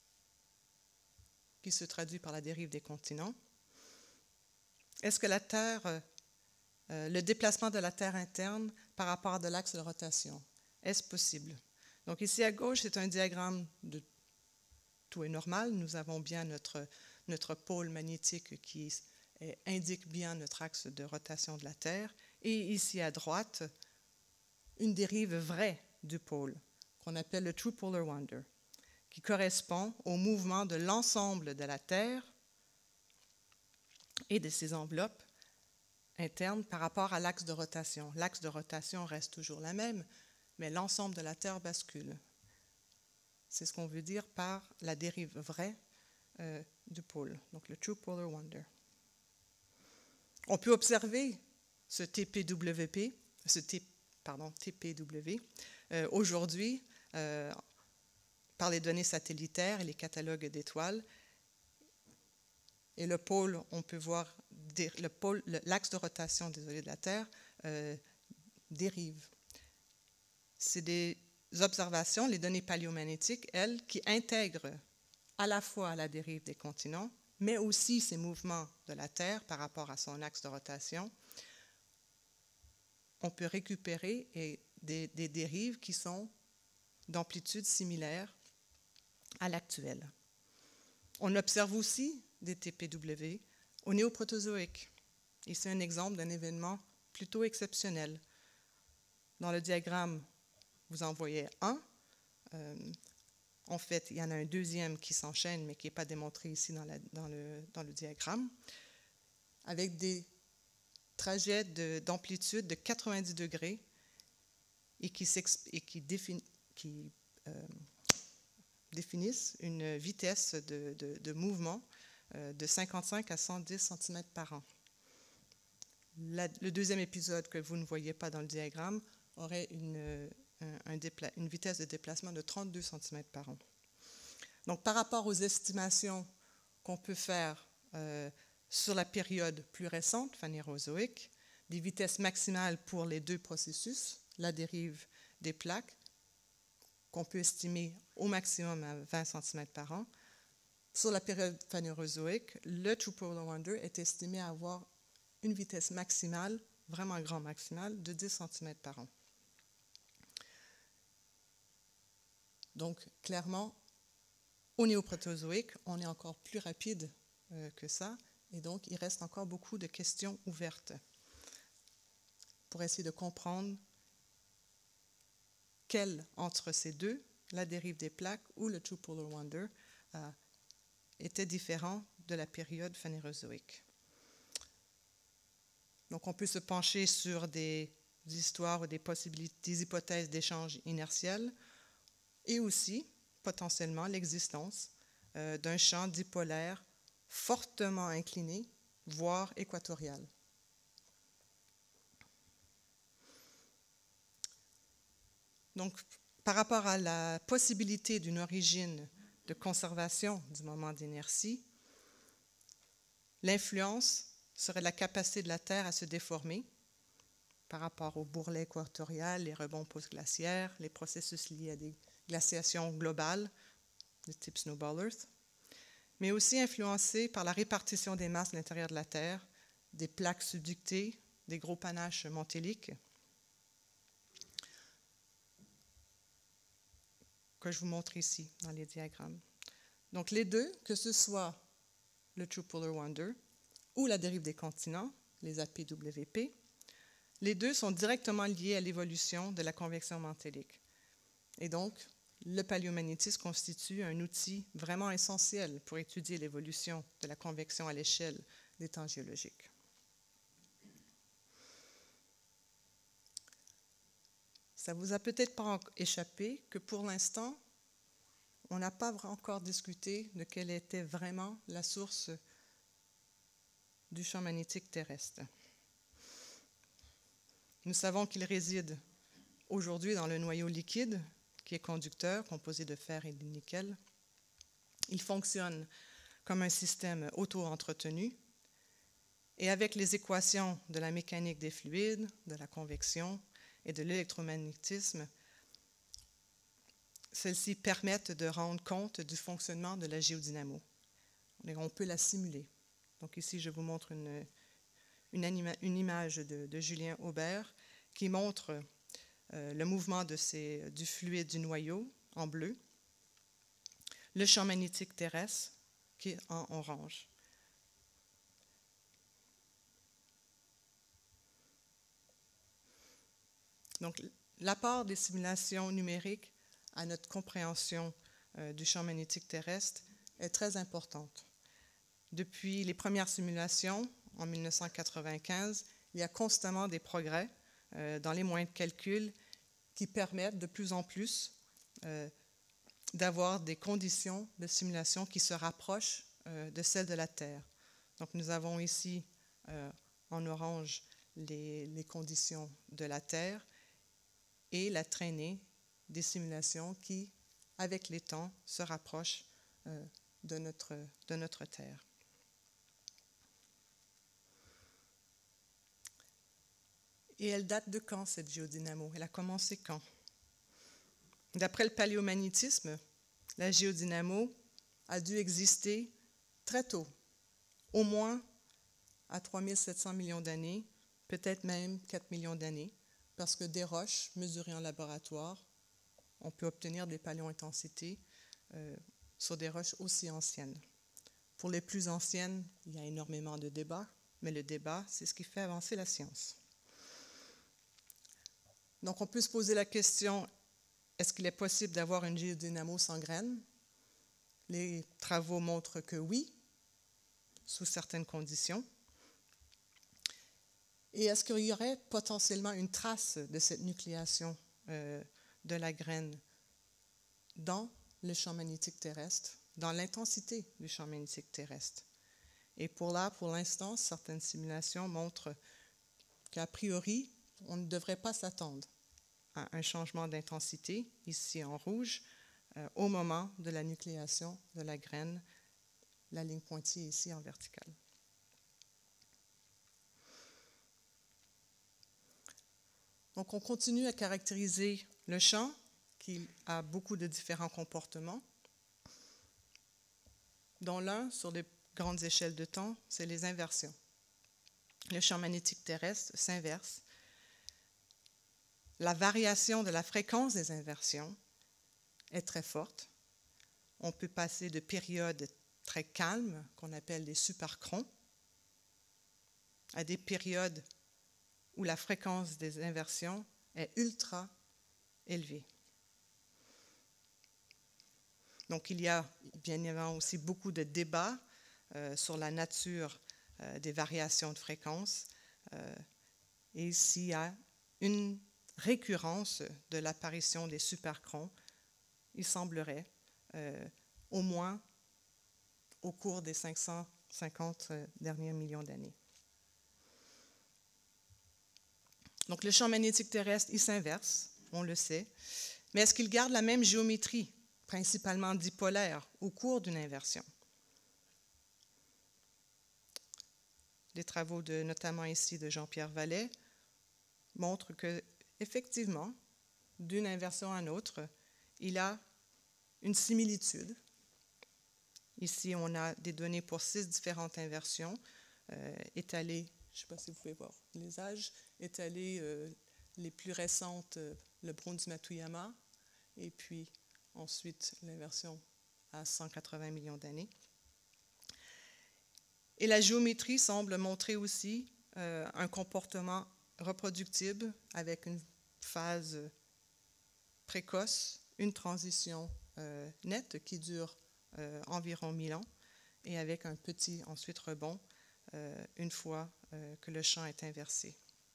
qui se traduit par la dérive des continents. Est-ce que la Terre, euh, le déplacement de la Terre interne par rapport à de l'axe de rotation, est-ce possible? Donc ici à gauche, c'est un diagramme de tout est normal. Nous avons bien notre, notre pôle magnétique qui est, indique bien notre axe de rotation de la Terre. Et ici à droite, une dérive vraie du pôle, qu'on appelle le True Polar Wander, qui correspond au mouvement de l'ensemble de la Terre et de ses enveloppes internes par rapport à l'axe de rotation. L'axe de rotation reste toujours la même, mais l'ensemble de la Terre bascule. C'est ce qu'on veut dire par la dérive vraie euh, du pôle, donc le True Polar Wander. On peut observer ce T P W P, ce T, pardon, T P W euh, aujourd'hui euh, par les données satellitaires et les catalogues d'étoiles. Et le pôle, on peut voir le pôle, l'axe de rotation désolé, de la Terre euh, dérive. C'est des observations, les données paléomagnétiques, elles, qui intègrent à la fois la dérive des continents, mais aussi ces mouvements de la Terre par rapport à son axe de rotation. On peut récupérer et des, des dérives qui sont d'amplitude similaire à l'actuelle. On observe aussi des T P W au néoprotérozoïque. Et c'est un exemple d'un événement plutôt exceptionnel. Dans le diagramme, vous en voyez un. Euh, en fait, il y en a un deuxième qui s'enchaîne, mais qui n'est pas démontré ici dans, la, dans, le, dans le diagramme, avec des trajets de, d'amplitude de quatre-vingt-dix degrés et qui, et qui, défin, qui euh, définissent une vitesse de, de, de mouvement euh, de cinquante-cinq à cent dix centimètres par an. La, le deuxième épisode que vous ne voyez pas dans le diagramme aurait une, un, un dépla, une vitesse de déplacement de trente-deux centimètres par an. Donc, par rapport aux estimations qu'on peut faire euh, sur la période plus récente, phanérozoïque, des vitesses maximales pour les deux processus, la dérive des plaques, qu'on peut estimer au maximum à vingt centimètres par an. Sur la période phanérozoïque, le True Polar Wander est estimé à avoir une vitesse maximale, vraiment grand maximale, de dix centimètres par an. Donc, clairement, au néoprotérozoïque, on est encore plus rapide euh, que ça, et donc il reste encore beaucoup de questions ouvertes pour essayer de comprendre quelle entre ces deux, la dérive des plaques ou le True Polar Wander, euh, était différent de la période phanérozoïque. Donc, on peut se pencher sur des histoires ou des possibilités, des hypothèses d'échange inertiel et aussi, potentiellement, l'existence euh, d'un champ dipolaire fortement incliné, voire équatorial. Donc, par rapport à la possibilité d'une origine de conservation du moment d'inertie, l'influence serait la capacité de la Terre à se déformer par rapport au bourrelet équatorial, les rebonds post-glaciaires, les processus liés à des glaciations globales de type Snowball Earth, mais aussi influencée par la répartition des masses à l'intérieur de la Terre, des plaques subductées, des gros panaches montéliques, que je vous montre ici dans les diagrammes. Donc les deux, que ce soit le True Polar Wander ou la dérive des continents, les A P W P, les deux sont directement liés à l'évolution de la convection mantélique. Et donc, le paléomagnétisme constitue un outil vraiment essentiel pour étudier l'évolution de la convection à l'échelle des temps géologiques. Ça ne vous a peut-être pas échappé que pour l'instant, on n'a pas encore discuté de quelle était vraiment la source du champ magnétique terrestre. Nous savons qu'il réside aujourd'hui dans le noyau liquide, qui est conducteur, composé de fer et de nickel. Il fonctionne comme un système auto-entretenu. Et avec les équations de la mécanique des fluides, de la convection et de l'électromagnétisme, celles-ci permettent de rendre compte du fonctionnement de la géodynamo. On peut la simuler. Donc ici, je vous montre une, une, anima, une image de, de Julien Aubert qui montre euh, le mouvement de ces, du fluide du noyau en bleu, le champ magnétique terrestre qui est en orange. Donc, l'apport des simulations numériques à notre compréhension euh, du champ magnétique terrestre est très importante. Depuis les premières simulations, en mille neuf cent quatre-vingt-quinze, il y a constamment des progrès euh, dans les moyens de calcul qui permettent de plus en plus euh, d'avoir des conditions de simulation qui se rapprochent euh, de celles de la Terre. Donc, nous avons ici euh, en orange les, les conditions de la Terre et la traînée des simulations qui, avec les temps, se rapprochent euh, de, notre, de notre Terre. Et elle date de quand, cette géodynamo? Elle a commencé quand? D'après le paléomagnétisme, la géodynamo a dû exister très tôt, au moins à trois mille sept cents millions d'années, peut-être même quatre millions d'années, parce que des roches mesurées en laboratoire, on peut obtenir des paléointensités euh, sur des roches aussi anciennes. Pour les plus anciennes, il y a énormément de débats, mais le débat, c'est ce qui fait avancer la science. Donc, on peut se poser la question, est-ce qu'il est possible d'avoir une géodynamo sans graines? Les travaux montrent que oui, sous certaines conditions. Et est-ce qu'il y aurait potentiellement une trace de cette nucléation euh, de la graine dans le champ magnétique terrestre, dans l'intensité du champ magnétique terrestre? Et pour là, pour l'instant, certaines simulations montrent qu'a priori, on ne devrait pas s'attendre à un changement d'intensité, ici en rouge, euh, au moment de la nucléation de la graine, la ligne pointillée ici en verticale. Donc, on continue à caractériser le champ, qui a beaucoup de différents comportements, dont l'un, sur les grandes échelles de temps, c'est les inversions. Le champ magnétique terrestre s'inverse. La variation de la fréquence des inversions est très forte. On peut passer de périodes très calmes, qu'on appelle des supercrons, à des périodes où la fréquence des inversions est ultra élevée. Donc, il y a bien évidemment aussi beaucoup de débats euh, sur la nature euh, des variations de fréquence. Euh, et ici, il y a une récurrence de l'apparition des supercrons, il semblerait, euh, au moins au cours des cinq cent cinquante derniers millions d'années. Donc, le champ magnétique terrestre, il s'inverse, on le sait, mais est-ce qu'il garde la même géométrie, principalement dipolaire, au cours d'une inversion? Les travaux, de, notamment ici de Jean-Pierre Vallet, montrent que, effectivement, d'une inversion à une autre, il a une similitude. Ici, on a des données pour six différentes inversions euh, étalées. Je ne sais pas si vous pouvez voir les âges, étalées euh, les plus récentes, euh, le Brunswick-Matuyama, et puis ensuite l'inversion à cent quatre-vingts millions d'années. Et la géométrie semble montrer aussi euh, un comportement reproductible avec une phase précoce, une transition euh, nette qui dure euh, environ mille ans, et avec un petit ensuite rebond euh, une fois euh, que le champ est inversé.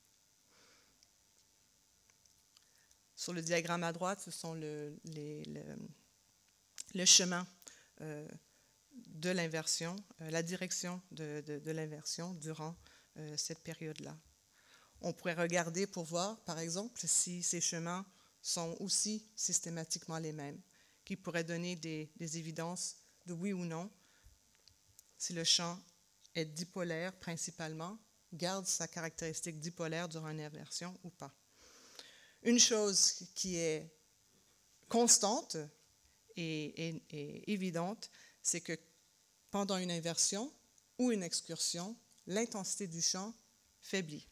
Sur le diagramme à droite, ce sont le, les, le, le chemin euh, de l'inversion, euh, la direction de, de, de l'inversion durant euh, cette période-là. On pourrait regarder pour voir, par exemple, si ces chemins sont aussi systématiquement les mêmes, qui pourraient donner des, des évidences de oui ou non, si le champ est dipolaire principalement, garde sa caractéristique dipolaire durant une inversion ou pas. Une chose qui est constante et, et, et évidente, c'est que pendant une inversion ou une excursion, l'intensité du champ faiblit.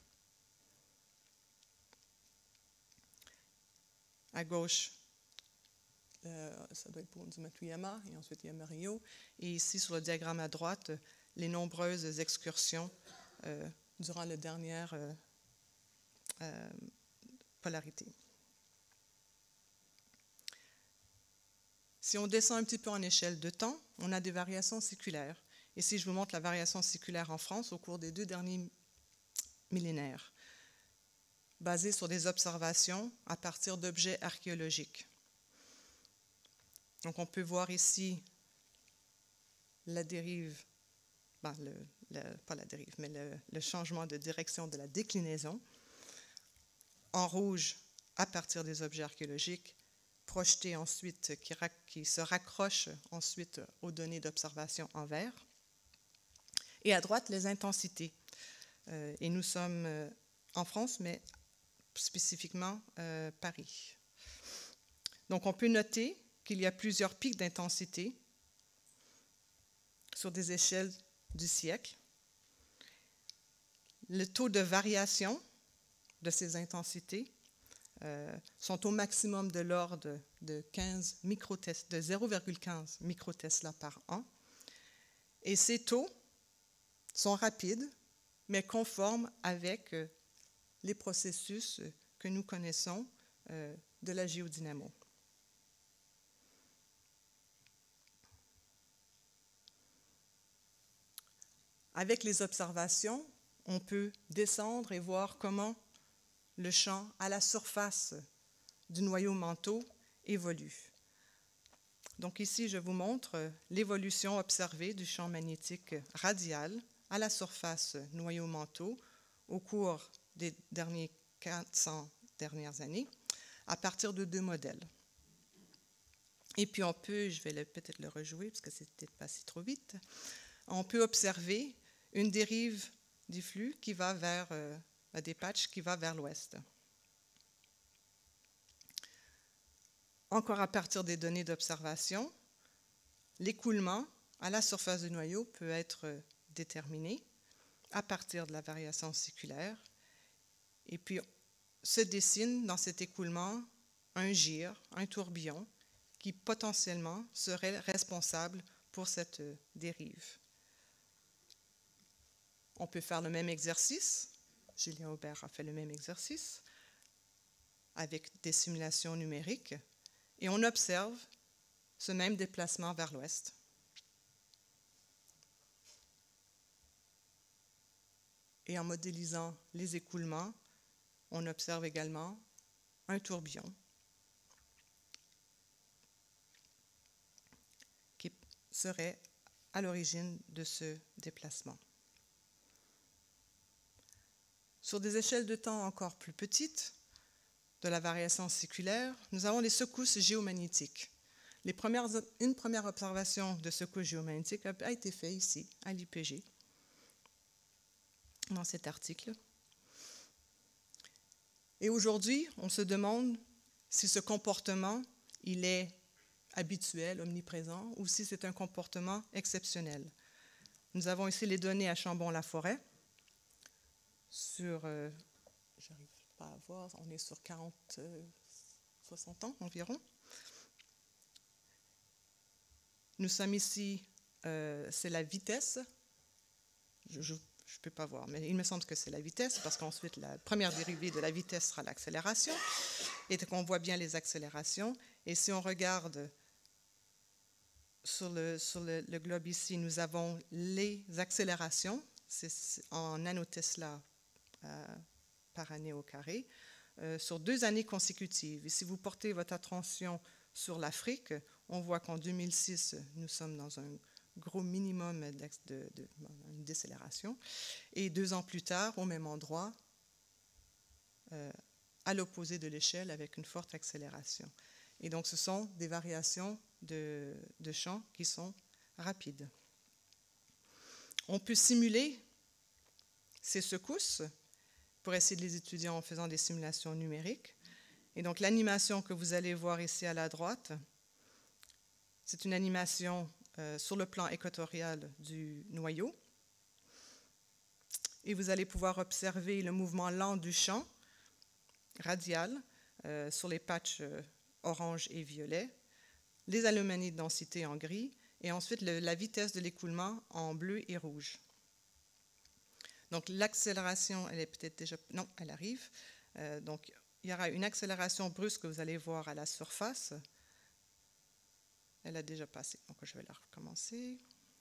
À gauche, euh, ça doit être pour du Matuyama, et ensuite il y a Mario. Et ici, sur le diagramme à droite, les nombreuses excursions euh, durant la dernière euh, euh, polarité. Si on descend un petit peu en échelle de temps, on a des variations séculaires. Et si je vous montre la variation séculaire en France au cours des deux derniers millénaires, basée sur des observations à partir d'objets archéologiques. Donc on peut voir ici la dérive, ben le, le, pas la dérive, mais le, le changement de direction de la déclinaison. En rouge, à partir des objets archéologiques, projetés ensuite, qui, qui se raccrochent ensuite aux données d'observation en vert. Et à droite, les intensités. Euh, et nous sommes euh, en France, mais spécifiquement euh, Paris. Donc on peut noter qu'il y a plusieurs pics d'intensité sur des échelles du siècle. Le taux de variation de ces intensités euh, sont au maximum de l'ordre de, quinze microtes- de zéro virgule quinze microtesla par an. Et ces taux sont rapides, mais conformes avec euh, les processus que nous connaissons euh, de la géodynamo. Avec les observations, on peut descendre et voir comment le champ à la surface du noyau manteau évolue. Donc ici, je vous montre l'évolution observée du champ magnétique radial à la surface noyau manteau au cours des derniers quatre cents dernières années, à partir de deux modèles. Et puis on peut, je vais le, peut-être le rejouer parce que c'est peut-être passé trop vite, on peut observer une dérive du flux qui va vers, euh, des patchs qui va vers l'ouest. Encore à partir des données d'observation, l'écoulement à la surface du noyau peut être déterminé à partir de la variation séculaire. Et puis, se dessine dans cet écoulement un gire, un tourbillon, qui potentiellement serait responsable pour cette dérive. On peut faire le même exercice. Julien Aubert a fait le même exercice avec des simulations numériques. Et on observe ce même déplacement vers l'ouest. Et en modélisant les écoulements, on observe également un tourbillon qui serait à l'origine de ce déplacement. Sur des échelles de temps encore plus petites, de la variation séculaire, nous avons les secousses géomagnétiques. Les premières, une première observation de secousses géomagnétiques a été faite ici, à l'I P G, dans cet article. Et aujourd'hui, on se demande si ce comportement il est habituel, omniprésent, ou si c'est un comportement exceptionnel. Nous avons ici les données à Chambon-la-Forêt sur, euh, j'arrive pas à voir, on est sur quarante, soixante ans environ. Nous sommes ici, euh, c'est la vitesse, je ne peux pas voir, mais il me semble que c'est la vitesse, parce qu'ensuite la première dérivée de la vitesse sera l'accélération, et qu'on voit bien les accélérations. Et si on regarde sur le, sur le, le globe ici, nous avons les accélérations, c'est en nanotesla euh, par année au carré, euh, sur deux années consécutives. Et si vous portez votre attention sur l'Afrique, on voit qu'en deux mille six, nous sommes dans un gros minimum de, de, de, une décélération. Et deux ans plus tard, au même endroit, euh, à l'opposé de l'échelle, avec une forte accélération. Et donc, ce sont des variations de, de champ qui sont rapides. On peut simuler ces secousses pour essayer de les étudier en faisant des simulations numériques. Et donc, l'animation que vous allez voir ici à la droite, c'est une animation euh, sur le plan équatorial du noyau. Et vous allez pouvoir observer le mouvement lent du champ radial euh, sur les patchs euh, orange et violet, les anomalies de densité en gris, et ensuite le, la vitesse de l'écoulement en bleu et rouge. Donc l'accélération, elle est peut-être déjà... Non, elle arrive. Euh, donc il y aura une accélération brusque que vous allez voir à la surface. Elle a déjà passé, donc je vais la recommencer.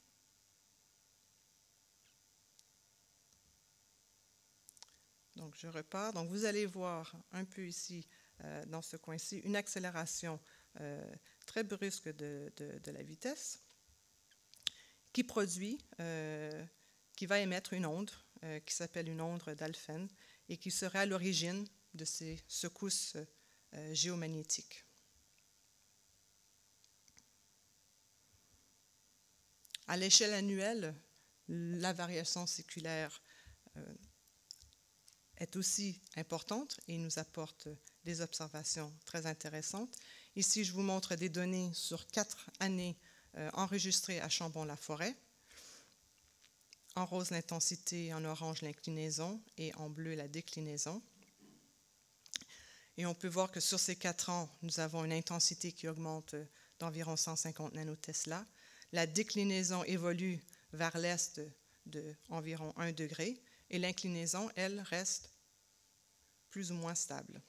Donc je repars. Donc vous allez voir un peu ici, euh, dans ce coin-ci, une accélération euh, très brusque de, de, de la vitesse qui produit, euh, qui va émettre une onde euh, qui s'appelle une onde d'Alphen et qui serait à l'origine de ces secousses euh, géomagnétiques. À l'échelle annuelle, la variation séculaire euh, est aussi importante et nous apporte des observations très intéressantes. Ici, je vous montre des données sur quatre années euh, enregistrées à Chambon-la-Forêt. En rose, l'intensité, en orange, l'inclinaison et en bleu, la déclinaison. Et on peut voir que sur ces quatre ans, nous avons une intensité qui augmente d'environ cent cinquante nanotesla. La déclinaison évolue vers l'est d'environ un degré et l'inclinaison, elle, reste plus ou moins stable.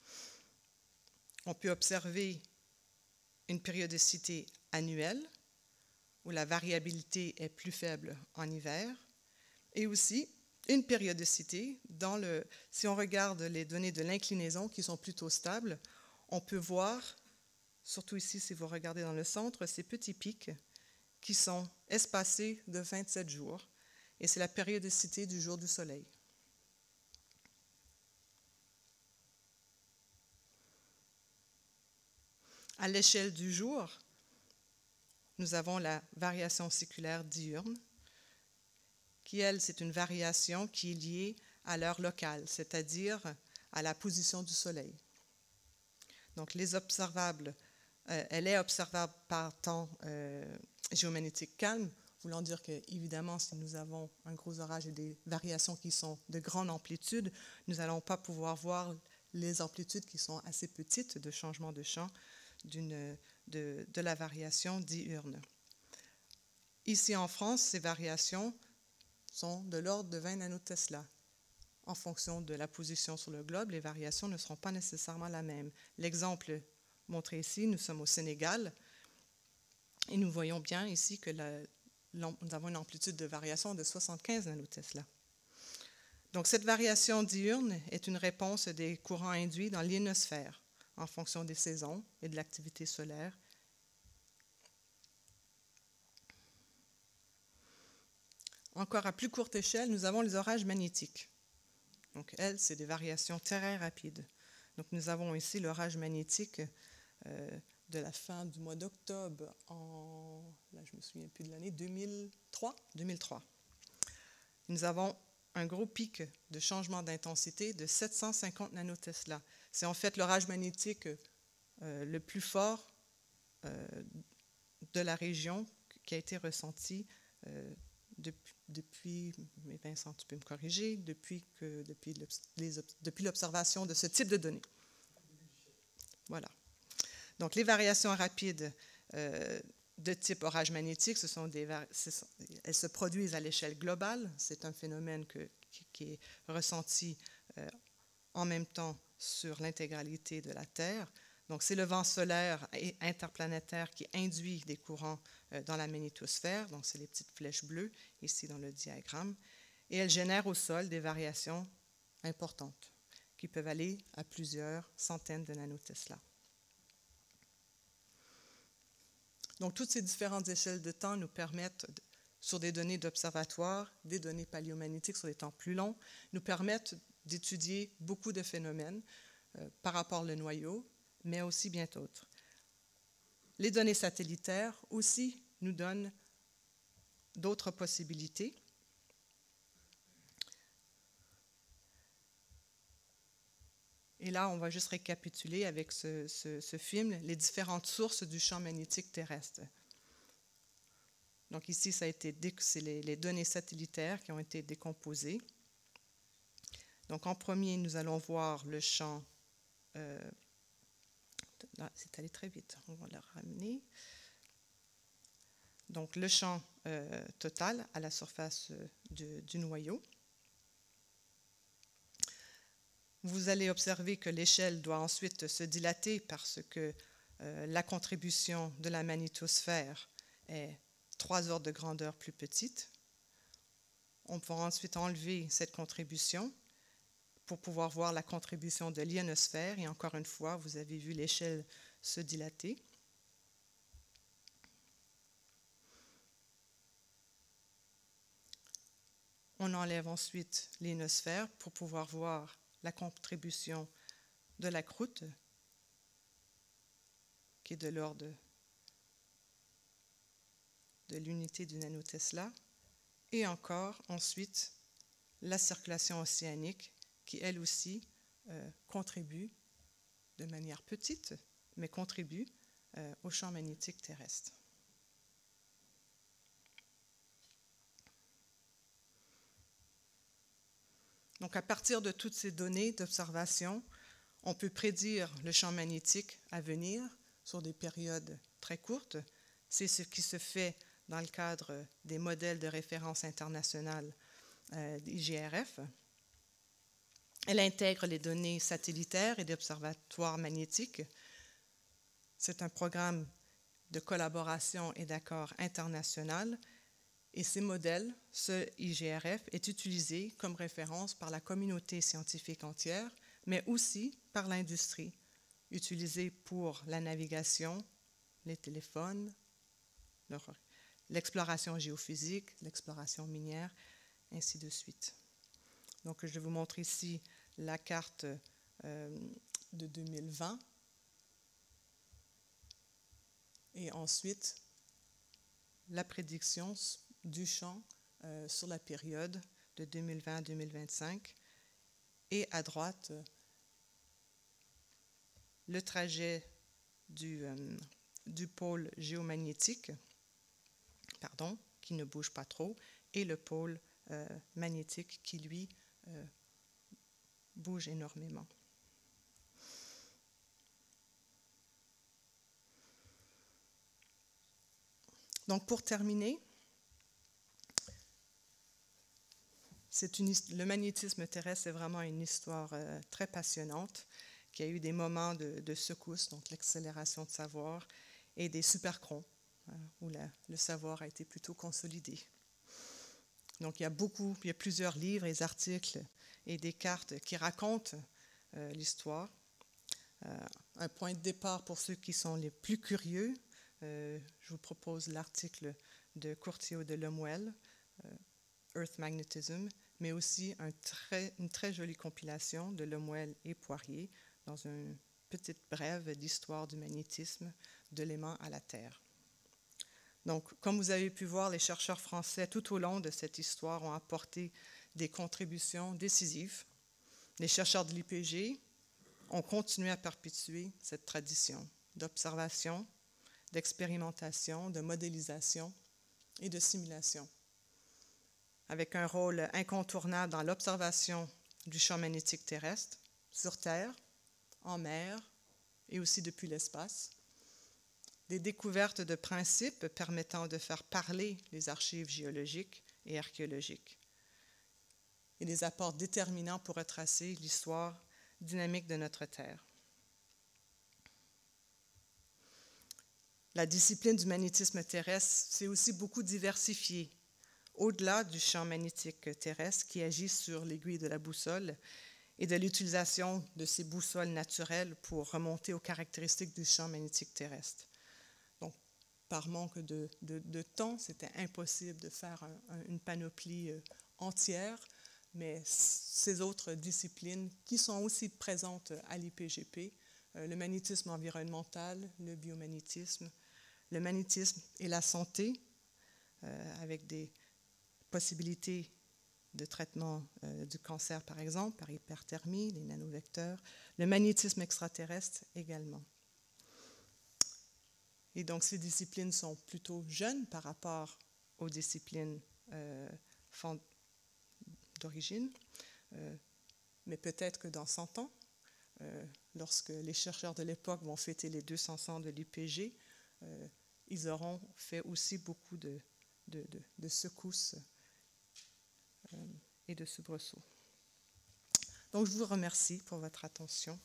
On peut observer une périodicité annuelle où la variabilité est plus faible en hiver et aussi une périodicité dans le... Si on regarde les données de l'inclinaison qui sont plutôt stables, on peut voir, surtout ici si vous regardez dans le centre, ces petits pics qui sont espacés de vingt-sept jours et c'est la périodicité du jour du soleil. À l'échelle du jour, nous avons la variation séculaire diurne, qui, elle, c'est une variation qui est liée à l'heure locale, c'est-à-dire à la position du soleil. Donc, les observables, euh, elle est observable par temps euh, géomagnétique calme, voulant dire qu'évidemment, si nous avons un gros orage et des variations qui sont de grande amplitude, nous n'allons pas pouvoir voir les amplitudes qui sont assez petites de changement de champ d'une, de, de la variation diurne. Ici en France, ces variations sont de l'ordre de vingt nanotesla. En fonction de la position sur le globe, les variations ne seront pas nécessairement la même. L'exemple montré ici, nous sommes au Sénégal et nous voyons bien ici que la, nous avons une amplitude de variation de soixante-quinze nanotesla. Donc cette variation diurne est une réponse des courants induits dans l'ionosphère en fonction des saisons et de l'activité solaire. Encore à plus courte échelle, nous avons les orages magnétiques. Donc, elles, c'est des variations très rapides. Donc, nous avons ici l'orage magnétique euh, de la fin du mois d'octobre en, là, je ne me souviens plus de l'année, deux mille trois. deux mille trois. Nous avons un gros pic de changement d'intensité de sept cent cinquante nanotesla. C'est en fait l'orage magnétique euh, le plus fort euh, de la région qui a été ressenti euh, depuis, depuis, mais Vincent, tu peux me corriger, depuis, que, depuis, les, depuis l'observation de ce type de données. Voilà. Donc, les variations rapides euh, de type orage magnétique, ce sont des, ce sont, elles se produisent à l'échelle globale. C'est un phénomène que, qui, qui est ressenti euh, en même temps sur l'intégralité de la Terre. Donc, c'est le vent solaire et interplanétaire qui induit des courants euh, dans la magnétosphère. Donc, c'est les petites flèches bleues ici dans le diagramme. et elles génèrent au sol des variations importantes qui peuvent aller à plusieurs centaines de nanotesla. Donc, toutes ces différentes échelles de temps nous permettent, sur des données d'observatoire, des données paléomagnétiques sur des temps plus longs, nous permettent d'étudier beaucoup de phénomènes euh, par rapport au noyau, mais aussi bien d'autres. Les données satellitaires aussi nous donnent d'autres possibilités. Et là, on va juste récapituler avec ce, ce, ce film les différentes sources du champ magnétique terrestre. Donc ici, ça a été, c'est les, les données satellitaires qui ont été décomposées. Donc en premier, nous allons voir le champ. Euh, là, c'est allé très vite, on va le ramener. Donc le champ euh, total à la surface de, du noyau. Vous allez observer que l'échelle doit ensuite se dilater parce que euh, la contribution de la magnétosphère est trois ordres de grandeur plus petite. On va ensuite enlever cette contribution pour pouvoir voir la contribution de l'ionosphère. Et encore une fois, vous avez vu l'échelle se dilater. On enlève ensuite l'ionosphère pour pouvoir voir la contribution de la croûte, qui est de l'ordre de l'unité du nanotesla, et encore ensuite la circulation océanique, qui elle aussi euh, contribue de manière petite, mais contribue euh, au champ magnétique terrestre. Donc, à partir de toutes ces données d'observation, on peut prédire le champ magnétique à venir sur des périodes très courtes. C'est ce qui se fait dans le cadre des modèles de référence internationale euh, I G R F. Elle intègre les données satellitaires et d'observatoires magnétiques. C'est un programme de collaboration et d'accord international. Et ces modèles, ce I G R F, est utilisé comme référence par la communauté scientifique entière, mais aussi par l'industrie, utilisé pour la navigation, les téléphones, l'exploration géophysique, l'exploration minière, ainsi de suite. Donc, je vous montre ici la carte euh, de deux mille vingt. Et ensuite, la prédiction du champ euh, sur la période de deux mille vingt à deux mille vingt-cinq. Et à droite, euh, le trajet du, euh, du pôle géomagnétique, pardon, qui ne bouge pas trop, et le pôle euh, magnétique qui, lui, euh, bouge énormément. Donc, pour terminer, c'est une, le magnétisme terrestre, c'est vraiment une histoire euh, très passionnante, qui a eu des moments de, de secousse, donc l'accélération de savoir, et des supercrons, euh, où la, le savoir a été plutôt consolidé. Donc, il y a beaucoup, il y a plusieurs livres et articles et des cartes qui racontent euh, l'histoire. Euh, un point de départ pour ceux qui sont les plus curieux, euh, je vous propose l'article de Courtillot de Lemuel, euh, Earth Magnetism, mais aussi un très, une très jolie compilation de Lemuel et Poirier dans une petite brève d'histoire du magnétisme de l'aimant à la Terre. Donc, comme vous avez pu voir, les chercheurs français, tout au long de cette histoire, ont apporté des contributions décisives. Les chercheurs de l'I P G ont continué à perpétuer cette tradition d'observation, d'expérimentation, de modélisation et de simulation, avec un rôle incontournable dans l'observation du champ magnétique terrestre, sur Terre, en mer et aussi depuis l'espace, des découvertes de principes permettant de faire parler les archives géologiques et archéologiques, et des apports déterminants pour retracer l'histoire dynamique de notre Terre. La discipline du magnétisme terrestre s'est aussi beaucoup diversifiée au-delà du champ magnétique terrestre qui agit sur l'aiguille de la boussole et de l'utilisation de ces boussoles naturelles pour remonter aux caractéristiques du champ magnétique terrestre. Donc, par manque de, de, de temps, c'était impossible de faire un, un, une panoplie euh, entière, mais ces autres disciplines qui sont aussi présentes à l'I P G P, euh, le magnétisme environnemental, le biomagnétisme, le magnétisme et la santé, euh, avec des possibilités de traitement euh, du cancer, par exemple, par hyperthermie, les nanovecteurs, le magnétisme extraterrestre également. Et donc, ces disciplines sont plutôt jeunes par rapport aux disciplines euh, d'origine, euh, mais peut-être que dans cent ans, euh, lorsque les chercheurs de l'époque vont fêter les deux cents ans de l'I P G, euh, ils auront fait aussi beaucoup de, de, de, de secousses euh, et de soubresauts. Donc, je vous remercie pour votre attention.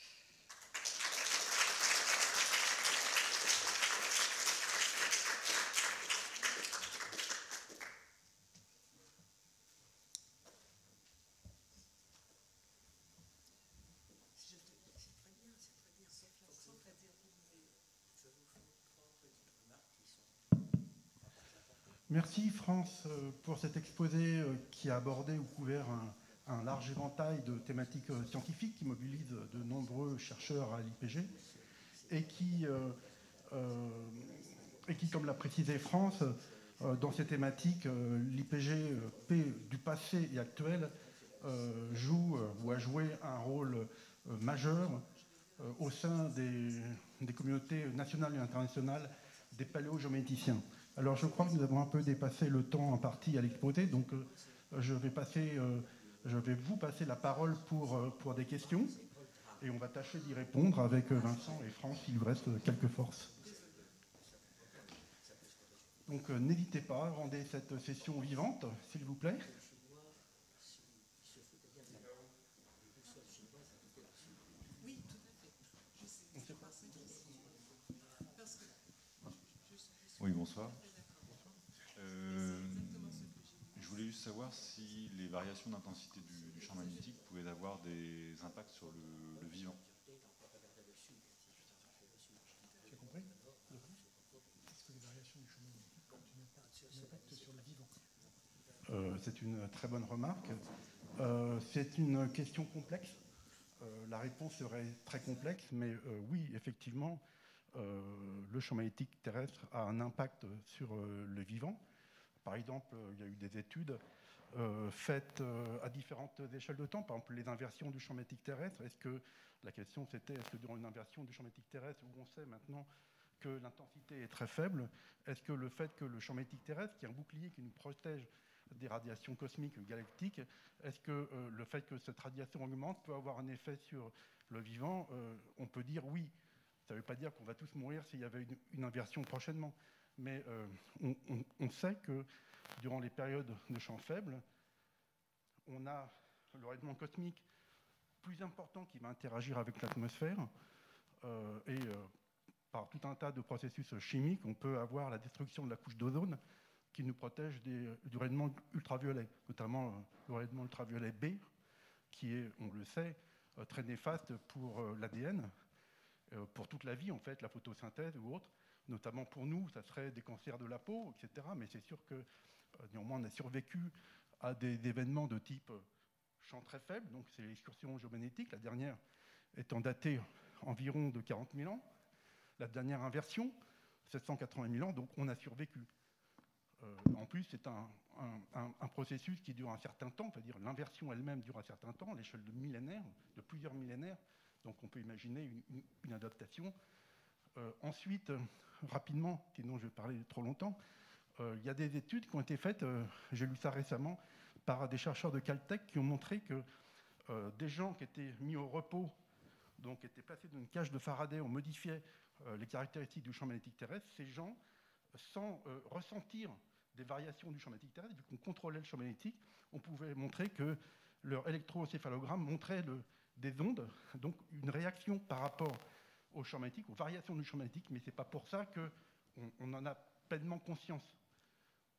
Merci France pour cet exposé qui a abordé ou couvert un, un large éventail de thématiques scientifiques qui mobilisent de nombreux chercheurs à l'I P G et qui, euh, euh, et qui comme l'a précisé France, euh, dans ces thématiques, euh, l'I P G P du passé et actuel euh, joue euh, ou a joué un rôle euh, majeur euh, au sein des, des communautés nationales et internationales des paléogéométriciens. Alors je crois que nous avons un peu dépassé le temps imparti à l'exposé, donc euh, je, vais passer, euh, je vais vous passer la parole pour, euh, pour des questions, et on va tâcher d'y répondre avec Vincent et France s'il vous reste quelques forces. Donc euh, n'hésitez pas, rendez cette session vivante, s'il vous plaît. Oui, bonsoir. Euh, je voulais juste savoir si les variations d'intensité du, du champ magnétique pouvaient avoir des impacts sur le, le vivant. Tu as compris ? Est-ce que les variations du champ magnétique ont un impact sur le vivant ? euh, C'est une très bonne remarque. Euh, c'est une question complexe. Euh, la réponse serait très complexe, mais euh, oui, effectivement, Euh, le champ magnétique terrestre a un impact sur euh, le vivant. Par exemple, euh, il y a eu des études euh, faites euh, à différentes échelles de temps. Par exemple, les inversions du champ magnétique terrestre. Est-ce que la question c'était est-ce que durant une inversion du champ magnétique terrestre, où on sait maintenant que l'intensité est très faible, est-ce que le fait que le champ magnétique terrestre, qui est un bouclier qui nous protège des radiations cosmiques galactiques, est-ce que euh, le fait que cette radiation augmente peut avoir un effet sur le vivant? euh, On peut dire oui. Ça ne veut pas dire qu'on va tous mourir s'il y avait une, une inversion prochainement. Mais euh, on, on, on sait que durant les périodes de champ faible, on a le rayonnement cosmique plus important qui va interagir avec l'atmosphère. Euh, et euh, par tout un tas de processus chimiques, on peut avoir la destruction de la couche d'ozone qui nous protège des, du rayonnement ultraviolet, notamment euh, le rayonnement ultraviolet B, qui est, on le sait, euh, très néfaste pour euh, l'A D N. Pour toute la vie, en fait, la photosynthèse ou autre, notamment pour nous, ça serait des cancers de la peau, et cetera. Mais c'est sûr que, euh, néanmoins, on a survécu à des, des événements de type euh, champ très faible, donc c'est l'excursion géomagnétique, la dernière étant datée environ de quarante mille ans, la dernière inversion, sept cent quatre-vingt mille ans, donc on a survécu. Euh, en plus, c'est un, un, un, un processus qui dure un certain temps, c'est-à-dire l'inversion elle-même dure un certain temps, à l'échelle de millénaires, de plusieurs millénaires. Donc on peut imaginer une, une, une adaptation. Euh, ensuite, euh, rapidement, sinon je vais parler trop longtemps, euh, il y a des études qui ont été faites, euh, j'ai lu ça récemment, par des chercheurs de Caltech qui ont montré que euh, des gens qui étaient mis au repos, donc étaient placés dans une cage de Faraday, on modifiait euh, les caractéristiques du champ magnétique terrestre, ces gens, sans euh, ressentir des variations du champ magnétique terrestre, vu qu'on contrôlait le champ magnétique, on pouvait montrer que leur électroencéphalogramme montrait le des ondes, donc une réaction par rapport au champ magnétique, aux variations du champ magnétique, mais ce n'est pas pour ça qu'on on en a pleinement conscience.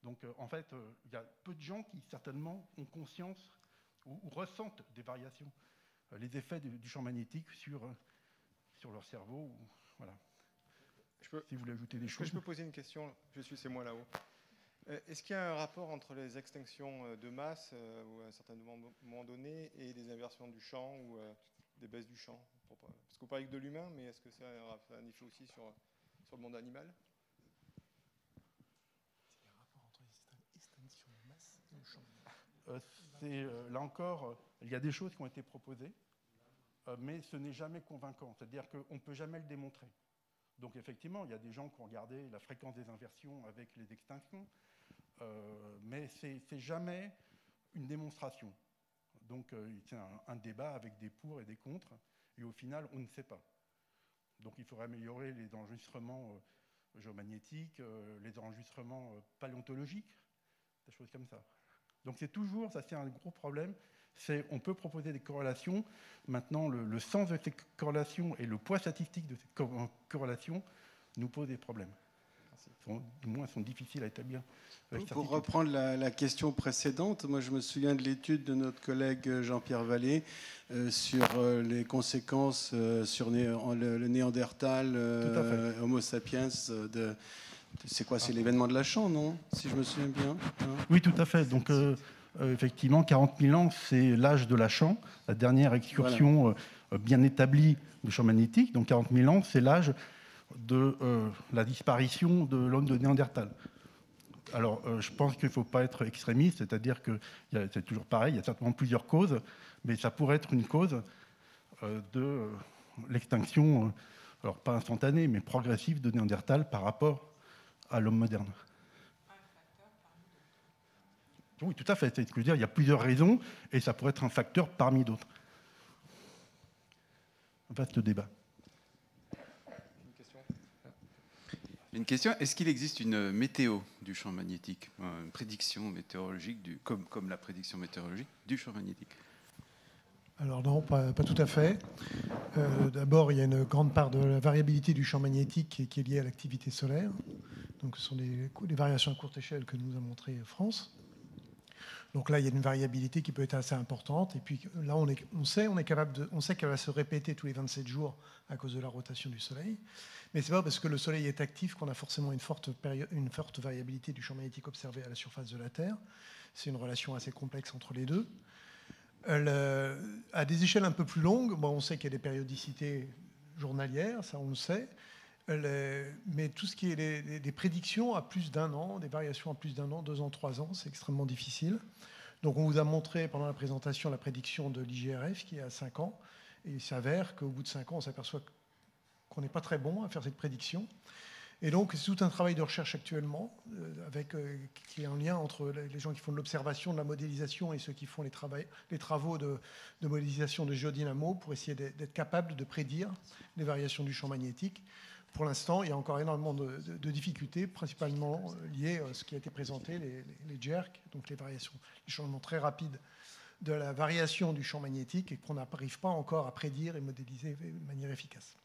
Donc euh, en fait, euh, il y a peu de gens qui certainement ont conscience ou, ou ressentent des variations, euh, les effets du, du champ magnétique sur, euh, sur leur cerveau. Ou, voilà. Je peux, si vous voulez ajouter des choses. Je peux poser une question? Je suis, c'est moi là-haut. Est-ce qu'il y a un rapport entre les extinctions de masse euh, ou à un certain moment donné et des inversions du champ ou euh, des baisses du champ? Parce que vous parlez que de l'humain, mais est-ce que ça a un effet aussi sur, sur le monde animal? Il y a un rapport entre les extinctions de masse et le champ. Euh, euh, là encore, euh, il y a des choses qui ont été proposées, euh, mais ce n'est jamais convaincant. C'est-à-dire qu'on ne peut jamais le démontrer. Donc effectivement, il y a des gens qui ont regardé la fréquence des inversions avec les extinctions, euh, mais ce n'est jamais une démonstration. Donc euh, c'est un, un débat avec des pour et des contre, et au final, on ne sait pas. Donc il faudrait améliorer les enregistrements euh, géomagnétiques, euh, les enregistrements euh, paléontologiques, des choses comme ça. Donc c'est toujours, ça c'est un gros problème, c'est on peut proposer des corrélations. Maintenant, le, le sens de ces corrélations et le poids statistique de ces corrélations nous posent des problèmes. Sont, du moins, elles sont difficiles à établir. Pour reprendre la, la question précédente, moi je me souviens de l'étude de notre collègue Jean-Pierre Vallée euh, sur euh, les conséquences euh, sur né, le, le Néandertal, euh, Homo sapiens. De, de, c'est quoi? C'est ah. l'événement de Lachan, non? Si je me souviens bien. Hein? Oui, tout à fait. Donc, euh, euh, effectivement, quarante mille ans, c'est l'âge de Lachan, la dernière excursion voilà. euh, bien établie du champ magnétique. Donc, quarante mille ans, c'est l'âge de euh, la disparition de l'homme de Néandertal. Alors, euh, je pense qu'il ne faut pas être extrémiste, c'est-à-dire que y a, c'est toujours pareil, il y a certainement plusieurs causes, mais ça pourrait être une cause euh, de euh, l'extinction, euh, alors pas instantanée, mais progressive de Néandertal par rapport à l'homme moderne. Oui, tout à fait, c'est ce que je veux dire, il y a plusieurs raisons, et ça pourrait être un facteur parmi d'autres. Un vaste débat. Une question, est-ce qu'il existe une météo du champ magnétique, une prédiction météorologique, du, comme, comme la prédiction météorologique du champ magnétique? Alors non, pas, pas tout à fait. Euh, d'abord, il y a une grande part de la variabilité du champ magnétique qui est, qui est liée à l'activité solaire. Donc ce sont des, des variations à courte échelle que nous a montré France. Donc là, il y a une variabilité qui peut être assez importante. Et puis là, on, est, on sait, on est capable de, on sait qu'elle va se répéter tous les vingt-sept jours à cause de la rotation du Soleil. Mais ce n'est pas parce que le Soleil est actif qu'on a forcément une forte, période, une forte variabilité du champ magnétique observé à la surface de la Terre. C'est une relation assez complexe entre les deux. Le, à des échelles un peu plus longues, bon, on sait qu'il y a des périodicités journalières, ça on le sait. Le, mais tout ce qui est des, des, des prédictions à plus d'un an, des variations à plus d'un an, deux ans, trois ans, c'est extrêmement difficile. Donc on vous a montré pendant la présentation la prédiction de l'I G R F qui est à cinq ans. Et il s'avère qu'au bout de cinq ans, on s'aperçoit qu'on n'est pas très bon à faire cette prédiction. Et donc c'est tout un travail de recherche actuellement euh, avec, euh, qui est en lien entre les gens qui font de l'observation, de la modélisation et ceux qui font les, travail, les travaux de, de modélisation de géodynamo pour essayer d'être capable de prédire les variations du champ magnétique. Pour l'instant, il y a encore énormément de, de, de difficultés, principalement liées à ce qui a été présenté, les, les, les jerks, donc les variations, les changements très rapides de la variation du champ magnétique et qu'on n'arrive pas encore à prédire et modéliser de manière efficace.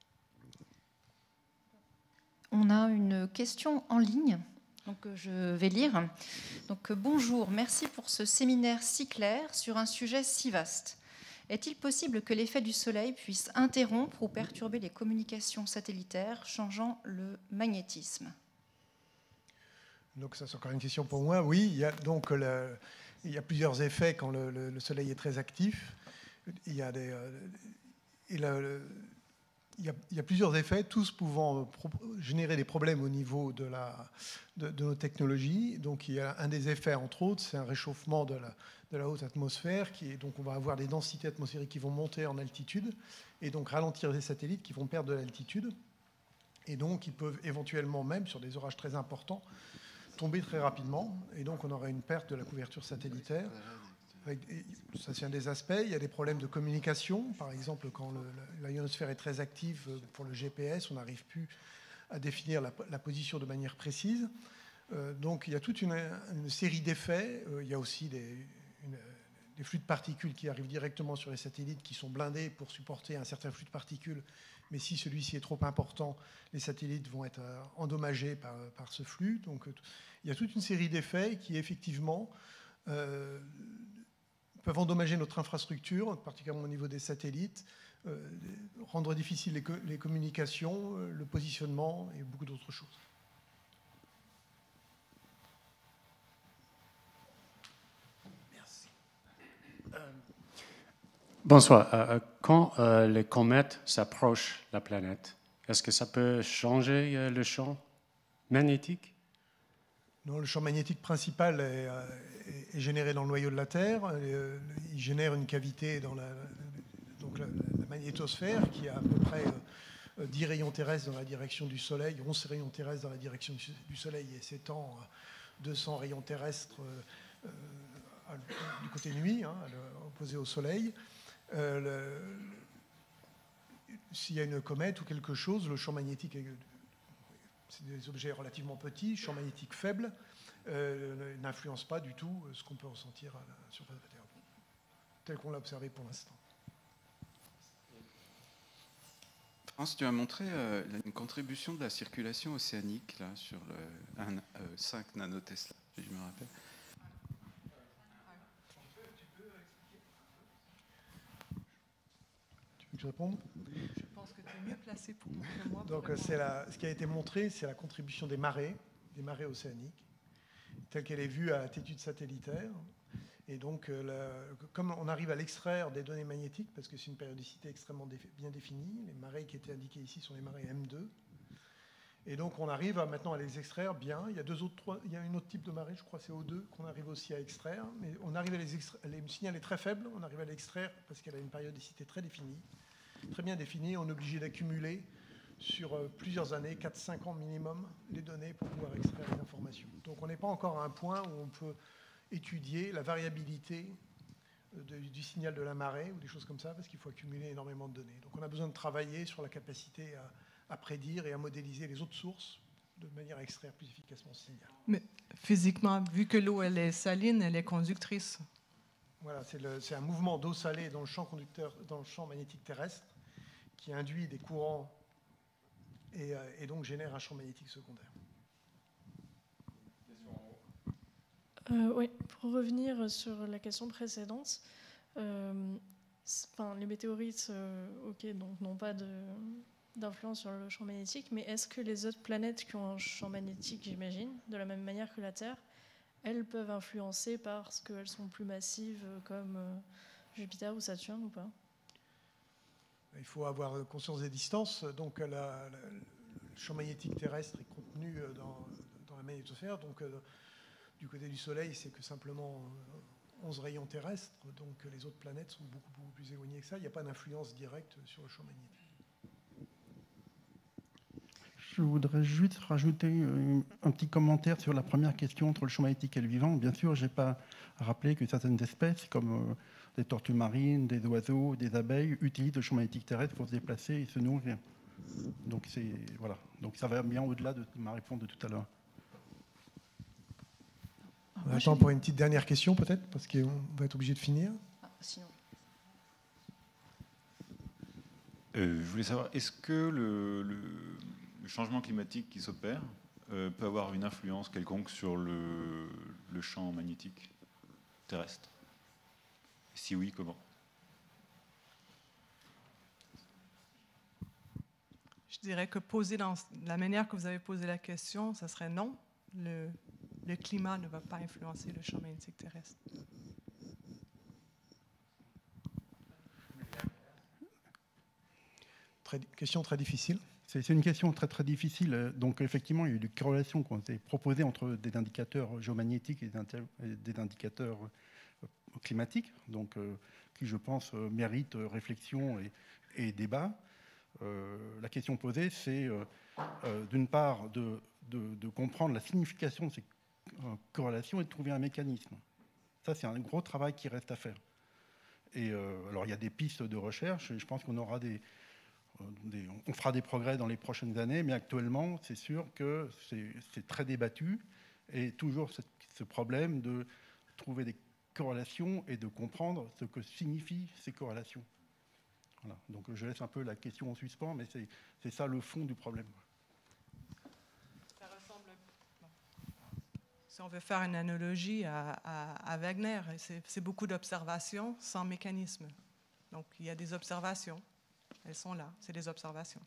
On a une question en ligne, donc je vais lire. Donc, bonjour, merci pour ce séminaire si clair sur un sujet si vaste. Est-il possible que l'effet du Soleil puisse interrompre ou perturber les communications satellitaires, changeant le magnétisme? Donc ça, c'est encore une question pour moi. Oui, il y a, donc, le, il y a plusieurs effets quand le, le, le Soleil est très actif. Il y a des... Euh, il, a, le, il, y a, il y a plusieurs effets, tous pouvant pro- générer des problèmes au niveau de, la, de, de nos technologies. Donc il y a un des effets, entre autres, c'est un réchauffement de la... de la haute atmosphère, qui est, donc on va avoir des densités atmosphériques qui vont monter en altitude et donc ralentir les satellites qui vont perdre de l'altitude. Et donc ils peuvent éventuellement, même sur des orages très importants, tomber très rapidement. Et donc on aura une perte de la couverture satellitaire. Ça, c'est un des aspects. Il y a des problèmes de communication. Par exemple, quand le, la ionosphère est très active pour le G P S, on n'arrive plus à définir la, la position de manière précise. Euh, donc il y a toute une, une série d'effets. Euh, il y a aussi des... Une, des flux de particules qui arrivent directement sur les satellites, qui sont blindés pour supporter un certain flux de particules. Mais si celui-ci est trop important, les satellites vont être endommagés par, par ce flux. Donc il y a toute une série d'effets qui, effectivement, euh, peuvent endommager notre infrastructure, particulièrement au niveau des satellites, euh, rendre difficiles les, co les communications, euh, le positionnement et beaucoup d'autres choses. Merci. Euh, bonsoir. Euh, quand euh, les comètes s'approchent de la planète, est-ce que ça peut changer euh, le champ magnétique? Non, le champ magnétique principal est, est, est généré dans le noyau de la Terre. Euh, il génère une cavité dans la, donc la, la magnétosphère qui a à peu près euh, dix rayons terrestres dans la direction du Soleil, onze rayons terrestres dans la direction du Soleil et s'étend à deux cents rayons terrestres euh, à, du côté nuit, hein, opposé au Soleil. Euh, S'il y a une comète ou quelque chose, le champ magnétique est... C'est des objets relativement petits, champ magnétique faible, euh, n'influence pas du tout ce qu'on peut ressentir à la surface de la Terre, tel qu'on l'a observé pour l'instant. France, tu as montré euh, une contribution de la circulation océanique là, sur le un, euh, cinq nanotesla, si je me rappelle. Tu veux que je réponde ? Je pense que tu es mieux placé pour moi que moi. Donc, c'est la, ce qui a été montré, c'est la contribution des marées, des marées océaniques, telle qu'elle est vue à altitude satellitaire. Et donc, euh, la, comme on arrive à l'extraire des données magnétiques, parce que c'est une périodicité extrêmement dé, bien définie, les marées qui étaient indiquées ici sont les marées M deux. Et donc, on arrive à, maintenant à les extraire bien. Il y a deux autres, trois, il y a un autre type de marée, je crois, c'est O deux, qu'on arrive aussi à extraire. Mais on arrive à les extraire, le signal est très faible, on arrive à l'extraire parce qu'elle a une périodicité très définie. Très bien défini, on est obligé d'accumuler sur plusieurs années, quatre cinq ans minimum, les données pour pouvoir extraire les informations. Donc on n'est pas encore à un point où on peut étudier la variabilité de, du signal de la marée ou des choses comme ça, parce qu'il faut accumuler énormément de données. Donc on a besoin de travailler sur la capacité à, à prédire et à modéliser les autres sources de manière à extraire plus efficacement ce signal. Mais physiquement, vu que l'eau elle est saline, elle est conductrice. Voilà, c'est un mouvement d'eau salée dans le champ conducteur, dans le champ magnétique terrestre, qui induit des courants et, euh, et donc génère un champ magnétique secondaire. Euh, oui, pour revenir sur la question précédente, euh, enfin, les météorites, euh, ok, donc n'ont pas d'influence sur le champ magnétique, mais est-ce que les autres planètes qui ont un champ magnétique, j'imagine, de la même manière que la Terre, elles peuvent influencer parce qu'elles sont plus massives comme euh, Jupiter ou Saturne ou pas? Il faut avoir conscience des distances. Donc la, la, le champ magnétique terrestre est contenu dans, dans la magnétosphère. Donc euh, du côté du Soleil, c'est que simplement onze rayons terrestres. Donc les autres planètes sont beaucoup, beaucoup plus éloignées que ça. Il n'y a pas d'influence directe sur le champ magnétique. Je voudrais juste rajouter un petit commentaire sur la première question entre le champ magnétique et le vivant. Bien sûr, je n'ai pas rappelé que certaines espèces, comme des tortues marines, des oiseaux, des abeilles, utilisent le champ magnétique terrestre pour se déplacer et se nourrir. Donc, voilà. Donc ça va bien au-delà de ma réponse de tout à l'heure. On attend pour une petite dernière question, peut-être, parce qu'on va être obligé de finir. Ah, sinon. Euh, je voulais savoir, est-ce que le... le... le changement climatique qui s'opère euh, peut avoir une influence quelconque sur le, le champ magnétique terrestre? Si oui, comment? Je dirais que poser dans la manière que vous avez posé la question, ça serait non. Le, le climat ne va pas influencer le champ magnétique terrestre. Très, question très difficile. C'est une question très très difficile. Donc effectivement, il y a eu des corrélations qui ont été proposées entre des indicateurs géomagnétiques et des indicateurs climatiques, donc euh, qui, je pense, méritent réflexion et, et débat. Euh, la question posée, c'est euh, euh, d'une part de, de, de comprendre la signification de ces corrélations et de trouver un mécanisme. Ça, c'est un gros travail qui reste à faire. Et euh, alors, il y a des pistes de recherche, et je pense qu'on aura des Des, on fera des progrès dans les prochaines années, mais actuellement, c'est sûr que c'est très débattu et toujours ce, ce problème de trouver des corrélations et de comprendre ce que signifient ces corrélations. Voilà. Donc je laisse un peu la question en suspens, mais c'est ça le fond du problème. Ça ressemble, si on veut faire une analogie à, à, à Wagner, c'est beaucoup d'observations sans mécanisme. Donc il y a des observations, elles sont là, c'est des observations.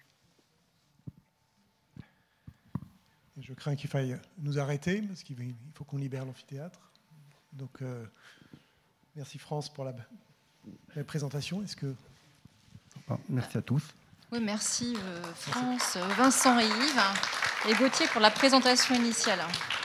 Et je crains qu'il faille nous arrêter, parce qu'il faut qu'on libère l'amphithéâtre. Donc euh, merci France pour la, la présentation. Est-ce que... Merci à tous. Oui, merci euh, France, Vincent et Yves, et Gauthier pour la présentation initiale.